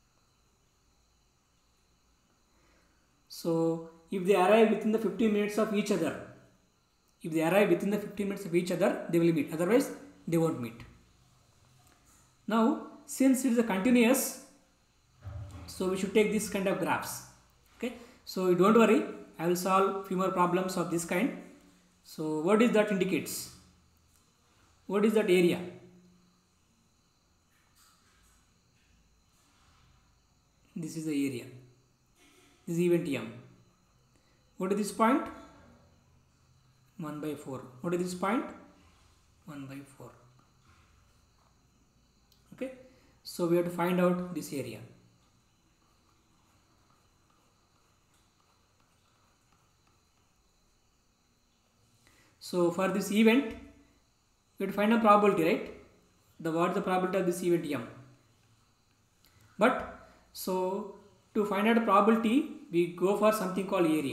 So if they arrive within the fifteen minutes of each other, if they arrive within the fifteen minutes of each other, they will meet, otherwise they won't meet. Now since it is a continuous, so we should take this kind of graphs. Okay, so don't worry, I will solve few more problems of this kind. So what is that indicates? What is that area? This is the area. This is event M. What is this point? one by four. What is this point? one by four. Okay, so we have to find out this area. So for this event, we have to find a probability, right? The what is the probability of this event M? But so to find out a probability, we go for something called area.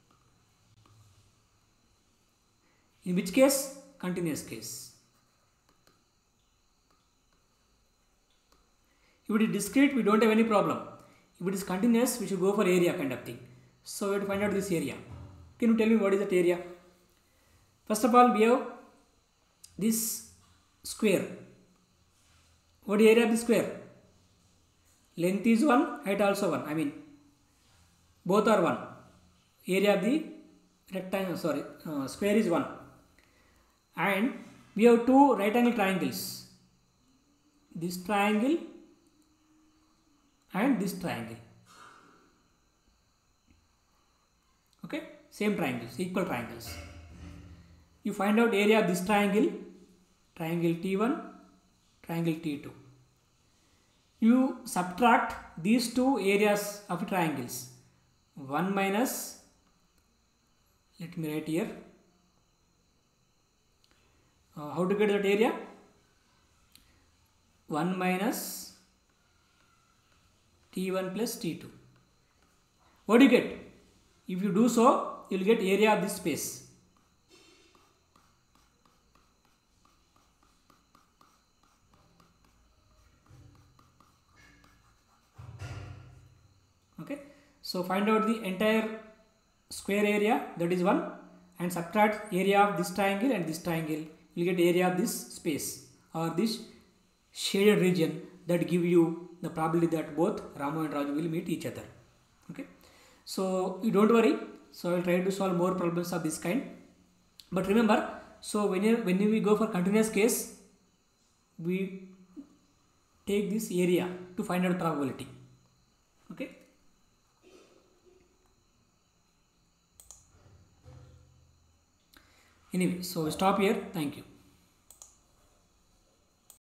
In which case? Continuous case. If it is discrete, we don't have any problem. If it is continuous, we should go for area kind of thing. So we have to find out this area. Can you tell me what is that area? First of all, we have this square. What is the area of the square? Length is one, height also one. I mean, both are one. Area of the rectangle, sorry, uh, square is one. And we have two right angle triangles. This triangle and this triangle. Okay, same triangles, equal triangles. You find out area of this triangle, triangle T one, triangle T two. You subtract these two areas of triangles. one minus, let me write here. Uh, how to get that area? one minus T one plus T two. What do you get? If you do so, you will get area of this space. Okay, so find out the entire square area, that is one, and subtract area of this triangle and this triangle. You will get area of this space or this shaded region, that give you the probability that both Ramu and Raju will meet each other. Okay, so you don't worry. So I will try to solve more problems of this kind. But remember, so when you, when we go for continuous case, we take this area to find out probability. Okay. Anyway, so stop here. Thank you.